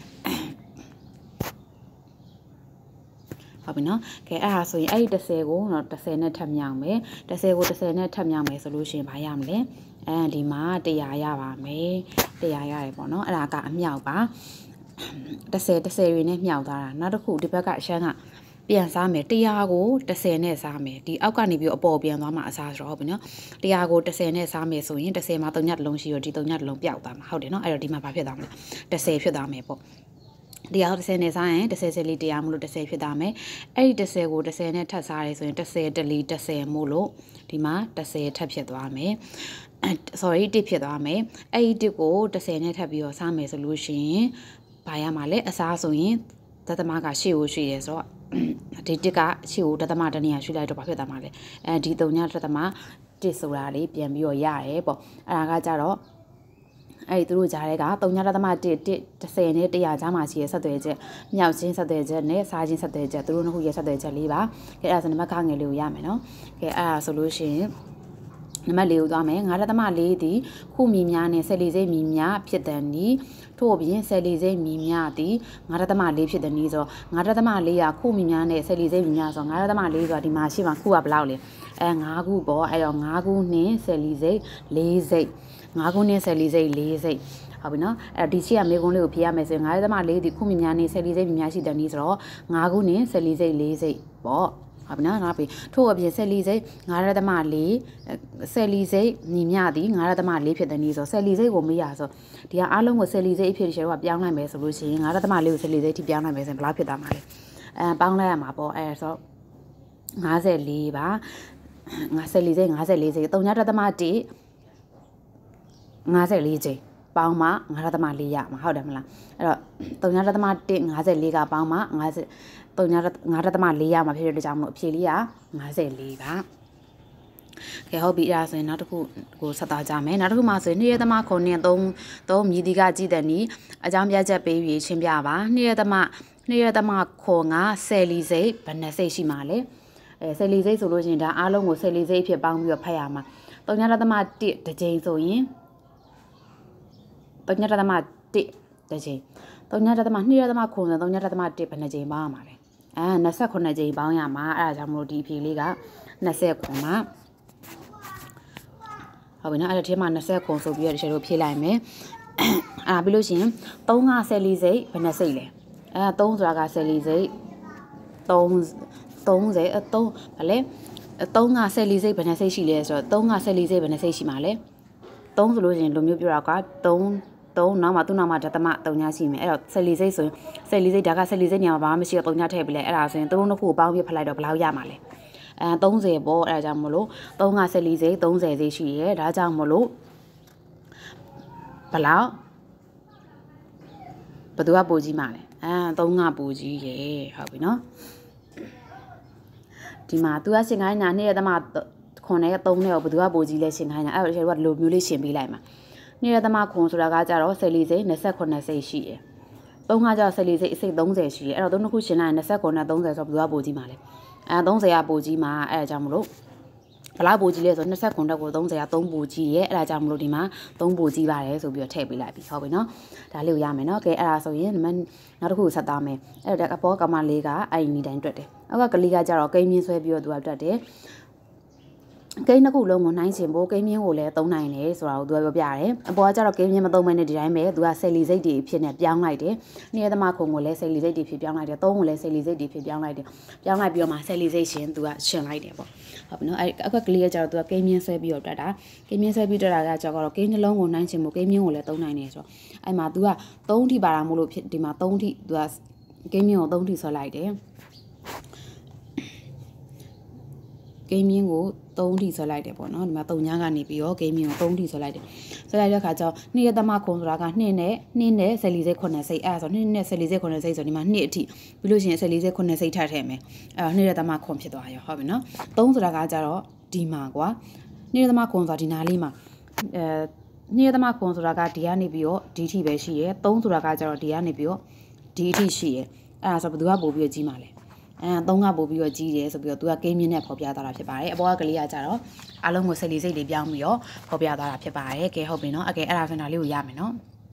ဟုတ်ပြီနော်ကဲအဲ့ဒါဆိုရင်အဲ့ဒီ30ကိုတော့30နဲ့ထပ်မြောက်မယ်30ကို30နဲ့ထပ်မြောက်မယ်ဆိုလို့ရှိရင်ဘာရမလဲအဲဒီမှာ100ရပါမယ်100ရတယ်ပေါ့နော်အဲ့ဒါကအမြောက်ပါ30 30ရွေးနဲ့မြောက်သွားတာနောက်တစ်ခုဒီဘက်ကအရှမ်းကပြန်စားမယ်100ကို30နဲ့စားမယ်ဒီအောက်ကနေပြီးအပေါ်ပြန်သွားမှာအစားဆိုတော့ဟုတ်ပြီနော်100ကို30နဲ့စားမယ်ဆိုရင်30မှာ3ညတစ်လုံးရှိရောဒီ3ညတစ်လုံးပျောက်သွားမှာဟုတ်တယ်နော်အဲ့တော့ဒီမှာဘာဖြစ်သွားမလဲ30ဖြစ်သွားမယ်ပေါ့တရား30နဲ့စားရင်30စလေးတရားမို့လို့30ဖြစ်သွားမယ်အဲ့ဒီ30ကို30နဲ့ထပ်စားရဲဆိုရင်30တလီ30မို့လို့ဒီမှာ30ထပ်ဖြစ်သွားမယ်sorry 1ဖြစ်သွားမယ်အဲ့ဒီ1ကို30နဲ့ထပ်ပြီးတော့စားမယ်ဆိုလို့ရှိရင်ဘာရမှာလဲအစားဆိုရင်ဒသမကရှေ့ကိုရွှေ့ရဲဆိုတော့ဒီတစ်ကရှေ့ကိုဒသမတနေရာရွှေ့လိုက်တော့ဘာဖြစ်သွားမှာလဲအဲဒီသုံးညဒသမတစ်ဆိုတာလေးပြန်ပြီးတော့ရရဲပေါ့အဲ့ဒါကကြတော့အဲ့ဒီသူတို့ကြားတဲ့ကသုံးညဒသမ1 1 30နဲ့100ကြားမှာရှိရဲဆက်သွယ်ချက်မြောက်ချင်းဆက်သွယ်ချက်နဲ့စားချင်းဆက်သွယ်ချက်သူတို့နှစ်ခုရဲ့ဆက်သွယ်ချက်လေးပါကဲအဲ့ဒါဆိုနံပါတ်ခငယ်လေးကိုရမယ်နော်ကဲအဲ့ဒါဆိုလို့ရှိရင်နံပါတ်လေးကိုသွားမယ်9ဒသမ4သည်ခုမီများနဲ့ဆယ်လီစိတ်မီများဖြစ်တဲ့နီးထို့အပြင်ဆယ်လီစိတ်မီများသည်9ဒသမ4ဖြစ်တဲ့နီးဆိုတော့9ဒသမ4ကခုမီများနဲ့ဆယ်လီစိတ်မီများဆိုတော့9ဒသမ4ဆိုတာဒီမှာရှိမှာခုကဘယ်လောက်လဲအဲ9ခုပေါ့အဲ့တော့9ခုနဲ့ဆယ်လီစိတ်၄စိတ်9ခုနဲ့ဆယ်လီစိတ်၄စိတ်ဟုတ်ပြီနော်အဲ့တော့ဒီချီကမေကွန်းလေးကိုဖြေရမယ်ဆိုရင်9ဒသမ4ဒီခုမီများနဲ့ဆယ်လီစိတ်မီများရှိတဲ့နီးဆိုတော့9ခုနဲ့ဆယ်လီစိတ်၄စိတ်ပေါ့ဟုတ်ပြီနော်နောက်ပြီးထို့အပြင်ဆယ်လီစိတ်9ဒသမ4ဆယ်လီစိတ်ညီမျှသည်9ဒသမ4ဖြစ်တဲ့နည်းဆိုဆယ်လီစိတ်ကိုမေးရဆိုဒီကအားလုံးကိုဆယ်လီစိတ်အဖြစ်ရှယ်တော့ပြောင်းလိုက်မယ်ဆိုလို့ရှိရင်9ဒသမ4ကိုဆယ်လီစိတ်ထိပြောင်းလိုက်မယ်ဆိုရင်ဘယ်လောက်ဖြစ်သွားမှာလဲအဲပေါင်းလိုက်ရမှာပေါ့အဲဆို54ပါငါဆယ်လီစိတ်54စိတ်3ဒသမ1 54စိတ်ပေါင်းမှ9ဒသမ4ရမှာဟုတ်တယ်မလားအဲ့တော့3ဒသမ1 54ကပေါင်းမှ50 3ငါးဒသမ4ရမှာဖြစ်တဲ့ကြောင့်မလို့အဖြေလေးက54ပါကဲဟုတ်ပြီအဲ့ဒါဆိုရင်နောက်တစ်ခုကိုဆက်သွားကြမယ်နောက်တစ်ခုမှာဆိုရင်နှစ်ရသမခုနှစ်3 3မြည်ဒီကကြည်တဲ့နီးအကြောင်းပြချက်ပေးပြီးရှင်းပြပါနှစ်ရသမနှစ်ရသမခုကဆယ်လီစိတ်ဘယ်နှစိတ်ရှိမှာလဲအဲဆယ်လီစိတ်ဆိုလို့ရှိရင်ဒါအားလုံးကိုဆယ်လီစိတ်ဖြစ်ပေါင်းပြီးတော့ဖတ်ရမှာ3ဒသမ1တစ်ကြိမ်ဆိုရင်3ဒသမ1တစ်ကြိမ်3ဒသမ2ဒသမခုဆို3ဒသမ1ဘယ်နှကြိမ်ပေါင်းရမှာလဲအဲ29ကြိမ်ပေါင်းရမှာအဲ့ဒါကြောင့်မလို့ဒီအဖြေလေးက29ပါဟုတ်ပြီနော်အဲ့ဒါထဲမှာ29ဆိုပြီးတော့ဒီချက်တို့ဖြေလိုက်မယ်အာပြီးလို့ရှိရင်3ကဆယ်လီစိတ်ဘယ်နှစိတ်လဲအဲ3ဆိုတာကဆယ်လီစိတ်3 30အဲ3ဗလဲ3ကဆယ်လီစိတ်ဘယ်နှစိတ်ရှိလဲဆိုတော့3ကဆယ်လီစိတ်ဘယ်နှစိတ်ရှိမှာလဲ3ဆိုလို့ရှိရင်လိုမျိုးပြောတာက3 သုံးနောက်မှသူ့နောက်မှဓာတ်မသုံးညရှိမယ်အဲ့တော့ဆယ်လီစိတ်ဆိုရင်ဆယ်လီစိတ်ဒါကဆယ်လီစိတ်နေရာမှာဘာမှမရှိတော့သုံးညထည့်ပြီးလဲအဲ့ဒါဆိုရင်သူတို့နှစ်ခုကိုပေါင်းပြဖလိုက်တော့ဘယ်လောက်ရမှာလဲအဲသုံးဆယ်ပေါ့အဲ့ဒါကြောင့်မလို့သုံးကဆယ်လီစိတ်သုံးဆယ်စိတ်ရှိရဲဒါကြောင့်မလို့ဘယ်လောက်ဘယ်သူကပိုကြီးမှာလဲအဲသုံးကပိုကြီးရဲဟုတ်ပြီနော်ဒီမှာသူကရှင်ခိုင်းတာနှစ်ရက်သမခွန်နဲ့သုံးနဲ့ဘယ်သူကပိုကြီးလဲရှင်ခိုင်းတာအဲ့တော့ကျွန်တော်ကလိုမျိုးလေးရှင်ပေးလိုက်မှာနေ့ရက်သမခွန်ဆိုတာကကြတော့ဆယ်လီစိတ်၂၈စိတ်ရှိရယ်သုံးကကြတော့ဆယ်လီစိတ်အစိတ်သုံးဆယ်ရှိရယ်အဲ့တော့သုံးနှစ်ခုရှင်လိုက်ရင်၂၈နဲ့သုံးဆယ်ဆိုတော့ဘယ်သူကပိုကြီးမှာလဲအဲသုံးဆယ်ကပိုကြီးမှာအဲ့ဒါကြောင့်မလို့ဘလောက်ပိုကြီးလဲဆိုတော့၂၈တက်ကိုသုံးဆယ်ကသုံးပိုကြီးရယ်အဲ့ဒါကြောင့်မလို့ဒီမှာသုံးပိုကြီးပါတယ်ဆိုပြီးတော့ထည့်ပေးလိုက်ပြီဟုတ်ပြီနော်ဒါလေးကိုရမယ်နော်ကဲအဲ့ဒါဆိုရင်နောက်တစ်ခုဆက်သားမယ်အဲ့ဒါအပေါ်ကမလေးကအဲ့ဒီတိုင်းတွက်တယ်အောက်ကကလေးကကြတော့ကိန်းမြင်းဆွဲပြီးတော့သူကတွက်တယ်ကိန်းတစ်ခုလုံးကိုနှိုင်းချင်ဖို့ကိန်းမြင်းကိုလည်းသုံးနိုင်တယ်ဆိုတာကိုသူကပြောပြရတယ်အပေါ်ကကြတော့ကိန်းမြင်းမသုံးမဲနဲ့ဒီတိုင်းပဲသူကဆယ်လီစိတ်တွေဖြစ်နေပြောင်းလိုက်တယ်နေ့ရက်သမားခုံကိုလည်းဆယ်လီစိတ်တွေဖြစ်ပြောင်းလိုက်တယ်သုံးကိုလည်းဆယ်လီစိတ်တွေဖြစ်ပြောင်းလိုက်တယ်ပြောင်းလိုက်ပြီးတော့မှဆယ်လီစိတ်ရှင်သူကရှင်လိုက်တယ်ပေါ့ဟုတ်ပြီနော်အဲ့အကွက်ကလေးကကြတော့သူကကိန်းမြင်းဆွဲပြီးတော့တွက်တာကိန်းမြင်းဆွဲပြီးတွက်တာကကြတော့ကိန်းနှလုံးကိုနှိုင်းချင်ဖို့ကိန်းမြင်းကိုလည်းသုံးနိုင်တယ်ဆိုတော့အဲ့မှာသူကသုံးထိပါတာမို့လို့ဖြစ်ဒီမှာသုံးထိသူကကိန်းမြင်းကိုသုံးထိဆွဲလိုက်တယ်ကိန်းမြင်းကိုသုံးထိဆွဲလိုက်တယ်ပေါ့နော်ဒီမှာသုံးညကနေပြီးတော့ကိန်းမြင်းကိုသုံးထိဆွဲလိုက်တယ်ဆွဲလိုက်တဲ့အခါကျတော့နှစ်ရက်သမခွန်ဆိုတာကနှစ်နဲ့နှစ်နဲ့ဆယ်လီစိတ်ခုနှစ်စိတ်အဲ့ဒါဆိုနှစ်နဲ့ဆယ်လီစိတ်ခုနှစ်စိတ်ဆိုဒီမှာနှစ်အထိပြီးလို့ရှိရင်ဆယ်လီစိတ်ခုနှစ်စိတ်ထပ်ထည့်မယ်အဲ့တော့နှစ်ရက်သမခွန်ဖြစ်သွားရောဟုတ်ပြီနော်သုံးဆိုတာကကြတော့ဒီမှာကွာနှစ်ရက်သမခွန်ဆိုတာဒီနားလေးမှာအဲနှစ်ရက်သမခွန်ဆိုတာကဒီကနေပြီးတော့ဒီအထိပဲရှိရယ်သုံးဆိုတာကကြတော့ဒီကနေပြီးတော့ဒီအထိရှိရယ်အဲ့ဒါဆိုဘယ်သူကပို့ပြီးကြီးမှာလဲအဲသုံးကပို့ပြီးတော့ကြီးတယ်ဆိုပြီးတော့သူကကိန်းမြင့်နဲ့ဖော်ပြသွားတာဖြစ်ပါတယ်အပေါ်ကကလေးကကြတော့အားလုံးကိုဆယ်လီစိတ်တွေပြောင်းပြီးတော့ဖော်ပြသွားတာဖြစ်ပါတယ်ကဲဟုတ်ပြီနော်အကဲအဲ့ဒါဆိုရင်ဒါလေးကိုရမယ်နော်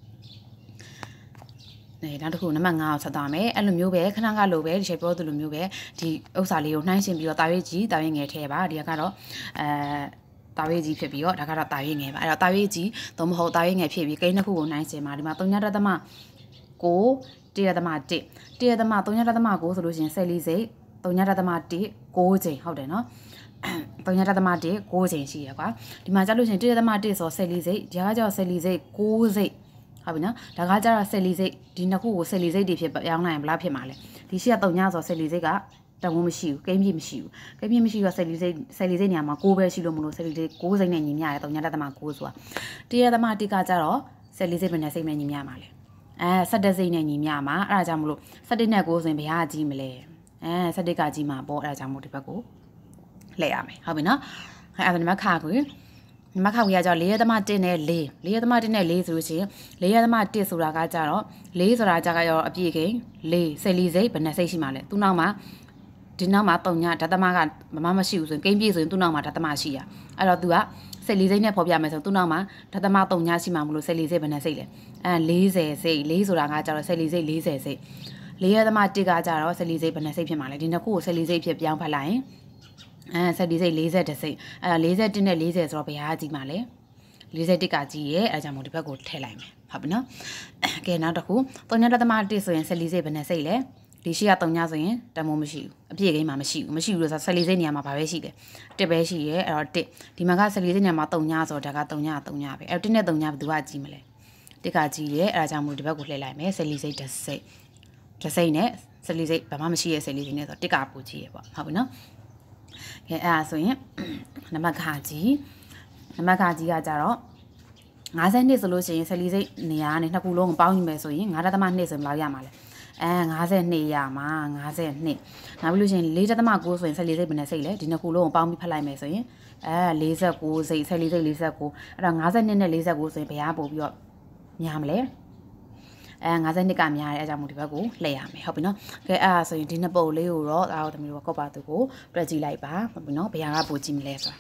နေနောက်တစ်ခုနံပါတ်ငါကိုဆက်သွားမယ်အဲ့လိုမျိုးပဲခဏကလိုပဲဒီချက်ပြောသလိုမျိုးပဲဒီဥစ္စာလေးကိုနှိုင်းရှင်ပြီးတော့တာရွေးကြီးတာရွေးငယ်ထဲပါဒီကတော့အဲတာရွေးကြီးဖြစ်ပြီးတော့ဒါကတော့တာရွေးငယ်ပါအဲ့တော့တာရွေးကြီးသို့မဟုတ်တာရွေးငယ်ဖြစ်ပြီးကိန်းတစ်ခုကိုနှိုင်းရှင်ပါဒီမှာသုံးညတသမကိုတရသမတစ်တရသမသုံးညတသမကိုဆိုလို့ရှိရင်ဆယ်လီစိတ်သုံးညတသမတစ်ကိုးချိန်ဟုတ်တယ်နော်သုံးညတသမတစ်ကိုးချိန်ရှိရကွာဒီမှာကြလို့ရှိရင်တရသမတစ်ဆိုဆယ်လီစိတ်ဒီကကြောက်ဆယ်လီစိတ်ကိုးစိတ်ဟုတ်ပြီနော်ဒါကကြတော့ဆယ်လီစိတ်ဒီနှစ်ခုကိုဆယ်လီစိတ်တွေဖြစ်ပြောင်းနိုင်ဘလားဖြစ်မှာလဲဒီရှိကသုံးညဆိုဆယ်လီစိတ်ကတန်ဖိုးမရှိဘူးကိန်းပြည့်မရှိဘူးကိန်းပြည့်မရှိတော့ဆယ်လီစိတ်ဆယ်လီစိတ်နေရာမှာကိုးပဲရှိလို့မလို့ဆယ်လီစိတ်ကိုးစိတ်နဲ့ညီမျှတယ်သုံးညတသမကိုးဆိုတာတရသမတစ်ကကြတော့ဆယ်လီစိတ်ပဲနဲ့စိတ်နဲ့ညီမျှမှာလဲအဲဆယ်တစိတ်နဲ့ညီမျှမှာအဲ့ဒါကြောင့်မလို့ဆယ်တစ်နဲ့ကိုးဆိုရင်ဘယ်ဟာကြီးမလဲအဲဆယ်တစ်ကကြီးမှာပေါ့အဲ့ဒါကြောင့်မို့ဒီဘက်ကိုလှည့်ရမယ်ဟုတ်ပြီနော်အဲ့ဒါဒီမှာခါကိုဒီမှာခါကိုရကြလေးရသမတစ်နဲ့လေးလေးရသမတစ်နဲ့လေးဆိုလို့ရှိရင်လေးရသမတစ်ဆိုတာကကြတော့လေးဆိုတာကြကရောအပြည့်ကိန်းလေးဆယ်လီစိတ်ဘယ်နဲ့စိတ်ရှိမှာလဲသူ့နောက်မှာဒီနောက်မှာတုံညဓာတ်သမကမမမရှိဘူးဆိုရင်ကိန်းပြည့်ဆိုရင်သူ့နောက်မှာဓာတ်သမရှိရအဲ့တော့ तू ကဆယ်လီစိတ်နဲ့ဖော်ပြမယ်ဆိုသူ့နောက်မှာဓာတ်သမတုံညရှိမှာမလို့ဆယ်လီစိတ်ဘယ်နဲ့စိတ်လဲအဲလေးဆယ်စိတ်လေးဆိုတာကကြတော့ဆယ်လီစိတ်လေးဆယ်စိတ်လေးရသမတစ်ကကြတော့ဆယ်လီစိတ်ဘယ်နဲ့စိတ်ဖြစ်မှာလဲဒီနှစ်ခုကိုဆယ်လီစိတ်ဖြစ်ပြောင်းဖတ်လိုက်ရင်အဲဆယ်လီစိတ်လေးဆယ်တစ်စိတ်အဲလေးဆယ်တစ်နဲ့လေးဆယ်ဆိုတော့ဘယ်ဟာကြီးမှာလဲလေးဆယ်တစ်ကကြီးရဲ့အဲကြောင့်မို့ဒီဘက်ကိုထည့်လိုက်မယ်ဟုတ်ပြီနော်ကဲနောက်တစ်ခုသုံးညတသမတစ်ဆိုရင်ဆယ်လီစိတ်ဘယ်နဲ့စိတ်လဲဒီရှိကသုံးညဆိုရင်တမိုးမရှိဘူးအပြည့်ကိန်းမှာမရှိဘူးမရှိဘူးလို့ဆိုဆယ်လီစိတ်နေရာမှာဘာပဲရှိတယ်တစ်ပဲရှိရဲအဲ့တော့တစ်ဒီမှာကဆယ်လီစိတ်နေရာမှာသုံးညဆိုတော့ဒါကသုံးညသုံးညပဲအဲ့တော့တစ်နဲ့သုံးညဘယ်သူကကြီးမလဲတစ်ကကြီးရဲအဲ့ဒါကြောင့်မို့ဒီဘက်ကိုလှည့်လိုက်မယ်ဆယ်လီစိတ်တစ်စိတ်တစ်စိတ်နဲ့ဆယ်လီစိတ်ဘာမှမရှိရဲ့ဆယ်လီစိတ်နဲ့ဆိုတော့တစ်ကပူကြီးရဲပေါ့ဟုတ်ပြီနော်ကဲအဲ့ဒါဆိုရင်နံပါတ်ခါကြီးနံပါတ်ခါကြီးကကြတော့ငါးဆယ်နှစ်ဆိုလို့ရှိရင်ဆယ်လီစိတ်နေရာနဲ့နှစ်ခုလုံးကိုပေါင်းယူမယ်ဆိုရင်ငါးဒသမနှစ်ဆိုရင်ဘယ်လောက်ရမှာလဲအဲငါးဆယ်နှစ်ရမှာငါးဆယ်နှစ်နောက်ပြီးလို့ရှိရင်လေးဒသမကိုးဆိုရင်ဆယ်လီစိတ်ဘယ်နဲ့စိတ်လဲဒီနှစ်ခုလုံးကိုပေါင်းပြီးဖတ်လိုက်မယ်ဆိုရင်အဲလေးဆယ်ကိုးစိတ်ဆယ်လီစိတ်လေးဆယ်ကိုးအဲ့တော့ငါးဆယ်နှစ်နဲ့လေးဆယ်ကိုးဆိုရင်ဘယ်ဟာပို့ပြီးတော့များမလဲအဲငါးဆယ်နှစ်ကများတယ်အဲကြောင့်မို့ဒီဘက်ကိုလှည့်ရမယ်ဟုတ်ပြီနော်ကဲအဲ့ဒါဆိုရင်ဒီနှစ်ပုတ်လေးကိုတော့ဒါတော့တမီးတို့ကော့ပါသူကိုတွက်ကြည့်လိုက်ပါဟုတ်ပြီနော်ဘယ်ဟာကပို့ကြည့်မလဲဆိုတာ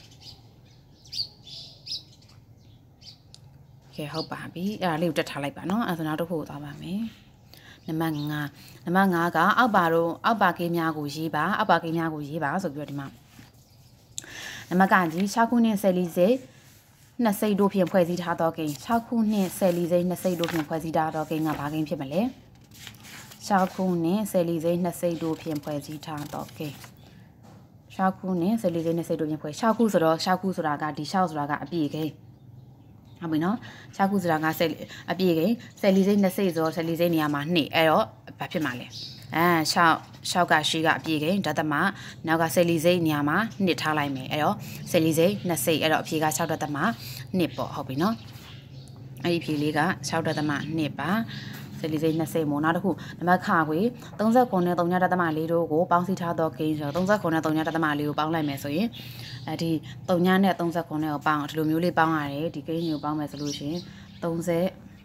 ကဲဟုတ်ပါပြီအဲ့ဒါလေးကိုတက်ထားလိုက်ပါနော်အဲ့ဒါနောက်တစ်ခုကိုသွားပါမယ်နံပါတ်ငါနံပါတ်ငါကအောက်ပါတော့အောက်ပါကိန်းများကိုရေးပါအောက်ပါကိန်းများကိုရေးပါဆိုပြီးတော့ဒီမှာနံပါတ်ကကြီး၆ခုနှစ်ဆယ်လီစိတ်နှစ်စိတ်တို့ဖြင့်ဖွဲ့စည်းထားသောကိန်း၆ခုနှစ်ဆယ်လီစိတ်နှစ်စိတ်တို့ဖြင့်ဖွဲ့စည်းထားသောကိန်းကဘာကိန်းဖြစ်မလဲ၆ခုနှစ်ဆယ်လီစိတ်နှစ်စိတ်တို့ဖြင့်ဖွဲ့စည်းထားသောကိန်း၆ခုနှစ်ဆယ်လီစိတ်နှစ်စိတ်တို့ဖြင့်ဖွဲ့၆ခုဆိုတော့၆ခုဆိုတာကဒီ၆ဆိုတာကအပြည့်ကိန်းဟုတ်ပြီနော်6ခုဆိုတာကဆက်အပြည့်ကိန်းဆက်လီစိတ်20ဆိုဆက်လီစိတ်နေရာမှာ2အဲ့တော့ဘာဖြစ်မှာလဲအဲ6 6ကရှိကအပြည့်ကိန်းဒသမနောက်ကဆက်လီစိတ်နေရာမှာ2ထားလိုက်မယ်အဲ့တော့ဆက်လီစိတ်20အဲ့တော့အဖြေက6ဒသမ2ပေါ့ဟုတ်ပြီနော်အဲ့ဒီဖြေလေးက6ဒသမ2ပါဆက်လီစိတ်20မို့နောက်တစ်ခုနံပါတ်ခါခွေ39နဲ့3ဒသမ4တို့ကိုပေါင်းစည်းထားသောကိန်းဆိုတော့39နဲ့3ဒသမ4ကိုပေါင်းလိုက်မယ်ဆိုရင်အဲဒီ3နဲ့39နဲ့ကိုပေါင်းဒီလိုမျိုးလေးပေါင်းရတယ်ဒီကိန်းမျိုးပေါင်းမယ်ဆိုလို့ရှိရင်30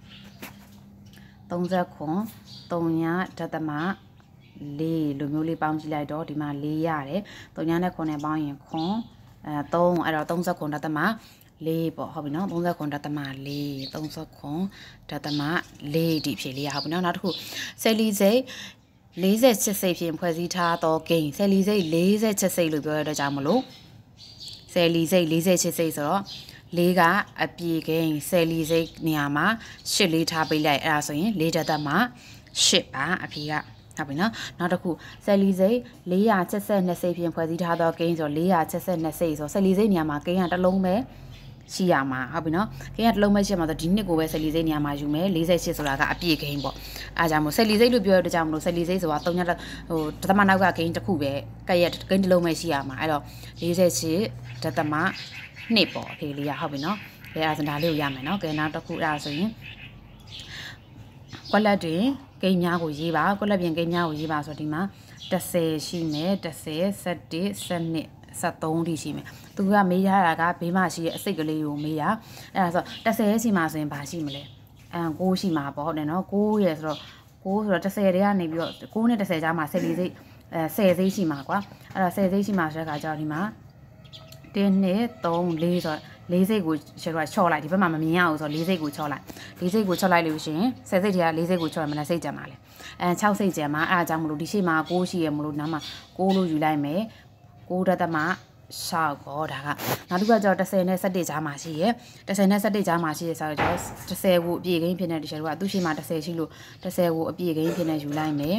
39 3ဒသမ4လိုမျိုးလေးပေါင်းကြည့်လိုက်တော့ဒီမှာ4ရတယ်3နဲ့9နဲ့ပေါင်းရင်ခွန်အဲ3အဲ့တော့39ဒသမ4ပေါ့ဟုတ်ပြီနော်39ဒသမ4 39ဒသမ4ဒီဖြေလေးရဟုတ်ပြီနော်နောက်တစ်ခုဆယ်လီစိတ်48စိတ်ဖြင့်ဖွဲ့စည်းထားသောဂိမ်းဆယ်လီစိတ်48စိတ်လို့ပြောရတဲ့ကြောင့်မလို့ဆယ်လီစိတ်48စိတ်ဆိုတော့၄ကအပြေဂိမ်းဆယ်လီစိတ်နေရာမှာ၈လေးထားပေးလိုက်အဲ့ဒါဆိုရင်၄ဒသမ၈ပါအဖြေကဟုတ်ပြီနော်နောက်တစ်ခုဆယ်လီစိတ်၄七十二စိတ်ဖြင့်ဖွဲ့စည်းထားသောဂိမ်းဆို၄七十二စိတ်ဆိုဆယ်လီစိတ်နေရာမှာဂိမ်းကတစ်လုံးပဲရှိရမှာဟုတ်ပြီနော်ဂိမ်းကတစ်လုံးပဲရှိမှာဆိုဒီနှစ်ကိုပဲဆယ်လီစိတ်နေရာမှာယူမယ်၄၈ဆိုတာကအပြည့်ဂိမ်းပေါ့အားကြောင့်မို့ဆယ်လီစိတ်လို့ပြောရတဲ့ကြောင့်မလို့ဆယ်လီစိတ်ဆိုတာ၃ညဟိုဒသမနောက်ကဂိမ်းတစ်ခုပဲကက်ရက်ဂိမ်းတစ်လုံးပဲရှိရမှာအဲ့တော့၄၈ဒသမ2ပေါ့အဖြေလေးရဟုတ်ပြီနော်ကဲအဲ့ဒါဒါလေးကိုရမယ်နော်ကဲနောက်တစ်ခုအဲ့ဒါဆိုရင်ကွက်လက်တွင်ဂိမ်းများကိုရေးပါကွက်လက်ပြင်ဂိမ်းများကိုရေးပါဆိုဒီမှာ10ရှိမယ်10 11 12 73ထိရှိမယ်သူကမေးရတာကဘေးမှာရှိတဲ့အစိတ်ကလေးကိုမေးတာအဲ့ဒါဆို10ရှိမှာဆိုရင်ဘာရှိမလဲအဲ9ရှိမှာပေါ့ဟုတ်တယ်နော်9ရယ်ဆိုတော့9ဆိုတော့10တွေကနေပြီးတော့9နဲ့10ကြားမှာ10လေးစိတ်အဲ10စိတ်ရှိမှာကွာအဲ့တော့10စိတ်ရှိမှာဆိုတဲ့အခါကျတော့ဒီမှာ1 2 3 4ဆိုတော့၄စိတ်ကိုရှယ်တော့ချော့လိုက်ဒီဘက်မှာမမြင်ရဘူးဆိုတော့၄စိတ်ကိုချော့လိုက်၄စိတ်ကိုချော့လိုက်လို့ရှိရင်10စိတ်တွေက၄စိတ်ကိုချော့ရမလားစိတ်ကြံပါလေအဲ6စိတ်ကြံမှာအဲ့အကြောင်းမလို့ဒီရှိမှာ9ရှိရမလို့နောက်မှာ9လို့ယူလိုက်မယ်9ဒသမ6ပေါ့ဒါကနောက်တစ်ခုကကျတော့10နဲ့17ကြားမှာရှိရယ်10နဲ့17ကြားမှာရှိရယ်ဆိုတော့10ကိုအပြည့်ကိန်းဖြစ်နေတယ်ရှယ်တို့ကသူ့ရှိမှာ10ရှိလို့10ကိုအပြည့်ကိန်းဖြစ်နေယူလိုက်မယ်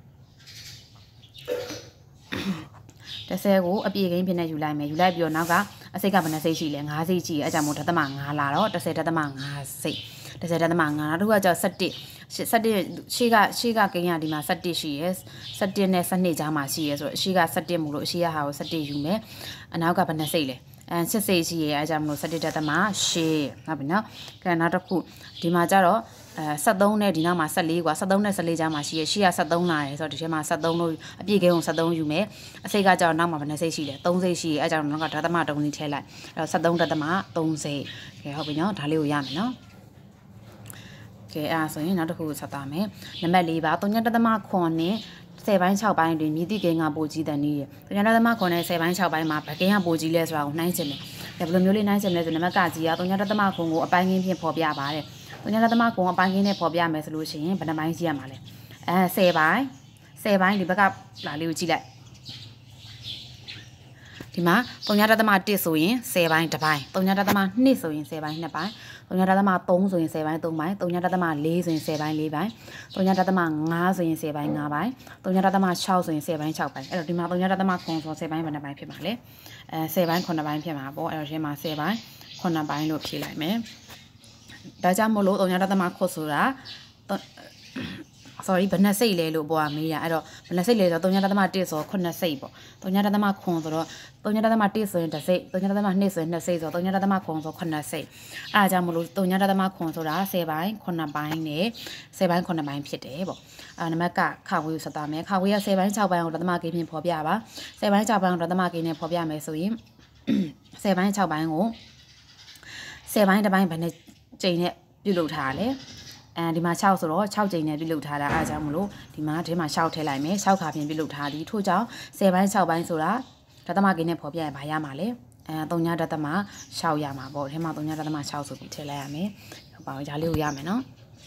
10ကိုအပြည့်ကိန်းဖြစ်နေယူလိုက်မယ်ယူလိုက်ပြီးတော့နောက်ကအစိတ်ကဘယ်နှစိတ်ရှိလဲ၅စိတ်ရှိရအဲကြောင့်မို့ဒသမ5လာတော့10ဒသမ5စိတ်10ဒသမ5နောက်တစ်ခုကကျတော့17 17ရှေ့ကရှေ့ကကိန်းရဒီမှာ17ရှိရယ်17နဲ့12ကြားမှာရှိရယ်ဆိုတော့အရှိက17မို့လို့အရှိရဟာကို17ယူမယ်အနောက်ကဘယ်နှစိတ်လဲအဲ၈စိတ်ရှိရယ်အဲကြောင့်မလို့17ဒသမ8ဟုတ်ပြီနော်ကဲနောက်တစ်ခုဒီမှာကျတော့အဲ73နဲ့ဒီနောက်မှာ14กว่า73နဲ့14ကြားမှာရှိရယ်ရှေ့က73လာရယ်ဆိုတော့ဒီထဲမှာ73လို့အပြည့်ကိန်းကို73ယူမယ်အစိတ်ကကျတော့နောက်မှာဘယ်နှစိတ်ရှိလဲ၃စိတ်ရှိရယ်အဲကြောင့်နောက်ကဒသမ3စီထည့်လိုက်အဲတော့73ဒသမ3စိတ်ကဲဟုတ်ပြီနော်ဒါလေးကိုရမယ်နော်ကဲအဲ့ဒါဆိုရင်နောက်တစ်ခုဆက်သားမယ်နံပါတ်၄ပါ၃ဒသမ9နဲ့10ပိုင်း6ပိုင်းတွင်မြည်သည့်ကိန်းကပိုကြီးတဲ့နည်းရ၃ဒသမ9နဲ့10ပိုင်း6ပိုင်းမှာဘယ်ကိန်းကပိုကြီးလဲဆိုတာကိုနှိုင်းချင်တယ်ဒါဘယ်လိုမျိုးလေးနှိုင်းချင်လဲဆိုနံပါတ်ကကြီးက၃ဒသမ9ကိုအပိုင်းကင်းဖြင့်ဖော်ပြပါတဲ့၃ဒသမ9ကိုအပိုင်းကင်းနဲ့ဖော်ပြမယ်ဆိုလို့ရှိရင်ဘယ်နှပိုင်းရှိရမှာလဲအဲ10ပိုင်း10ပိုင်းဒီဘက်ကလာလေးကိုကြည့်လိုက်ဒီမှာ၃ဒသမ1ဆိုရင်10ပိုင်းတစ်ပိုင်း၃ဒသမ2ဆိုရင်10ပိုင်း2ပိုင်း၃ဒသမ3ဆိုရင်10ပိုင်း3ပိုင်း၃ဒသမ4ဆိုရင်10ပိုင်း4ပိုင်း၃ဒသမ5ဆိုရင်10ပိုင်း5ပိုင်း၃ဒသမ6ဆိုရင်10ပိုင်း6ပိုင်းအဲ့တော့ဒီမှာ၃ဒသမ9ဆို10ပိုင်းဘယ်နှပိုင်းဖြစ်မှာလဲအဲ10ပိုင်း9ပိုင်းဖြစ်မှာပေါ့အဲ့တော့ဒီမှာ10ပိုင်း9ပိုင်းလို့ဖြေလိုက်မယ်ဒါကြောင့်မို့လို့၃ဒသမ9ဆိုတာ sorry ဘယ်နှစိတ်လဲလို့ပေါ်မေးရအဲ့တော့ဘယ်နှစိတ်လဲဆိုတော့၃ဒသမ1ဆို9စိတ်ပေါ့၃ဒသမ9ဆိုတော့၃ဒသမ1ဆိုရင်တစ်စိတ်၃ဒသမ2ဆိုရင်2စိတ်ဆိုတော့၃ဒသမ9ဆို9စိတ်အဲ့ဒါကြောင့်မလို့၃ဒသမ9ဆိုတာ10ပိုင်း9ပိုင်းနဲ့10ပိုင်း9ပိုင်းဖြစ်တယ်ပေါ့အဲ့နံပါတ်ကခါဝေးကိုဆက်သားမယ်ခါဝေးက10ပိုင်း6ပိုင်းကိုဒသမကိန်းဖြင့်ဖော်ပြပါ10ပိုင်း6ပိုင်းကိုဒသမကိန်းနဲ့ဖော်ပြမယ်ဆိုရင်10ပိုင်း6ပိုင်းကို10ပိုင်းတစ်ပိုင်းဘယ်နှကြိမ်နဲ့ပြုလုပ်ထားလဲအဲဒီမှာ6ဆိုတော့6ကြိမ်နဲ့ပြုလုပ်ထားတာအားကြောင့်မလို့ဒီမှာဒီမှာ6ထည့်လိုက်မယ်6ခါပြင်ပြုလုပ်ထားသည်ထို့ကြောင့်10ပိုင်း6ပိုင်းဆိုတာဒသမကိန်းနဲ့ဖော်ပြရင်ဘာရမှာလဲအဲ3ညဒသမ6ရမှာပေါ့ဒီမှာ3ညဒသမ6ဆိုပြီးထည့်လိုက်ရမယ်ဟုတ်ပါဘူးဒါလေးကိုရမယ်နော်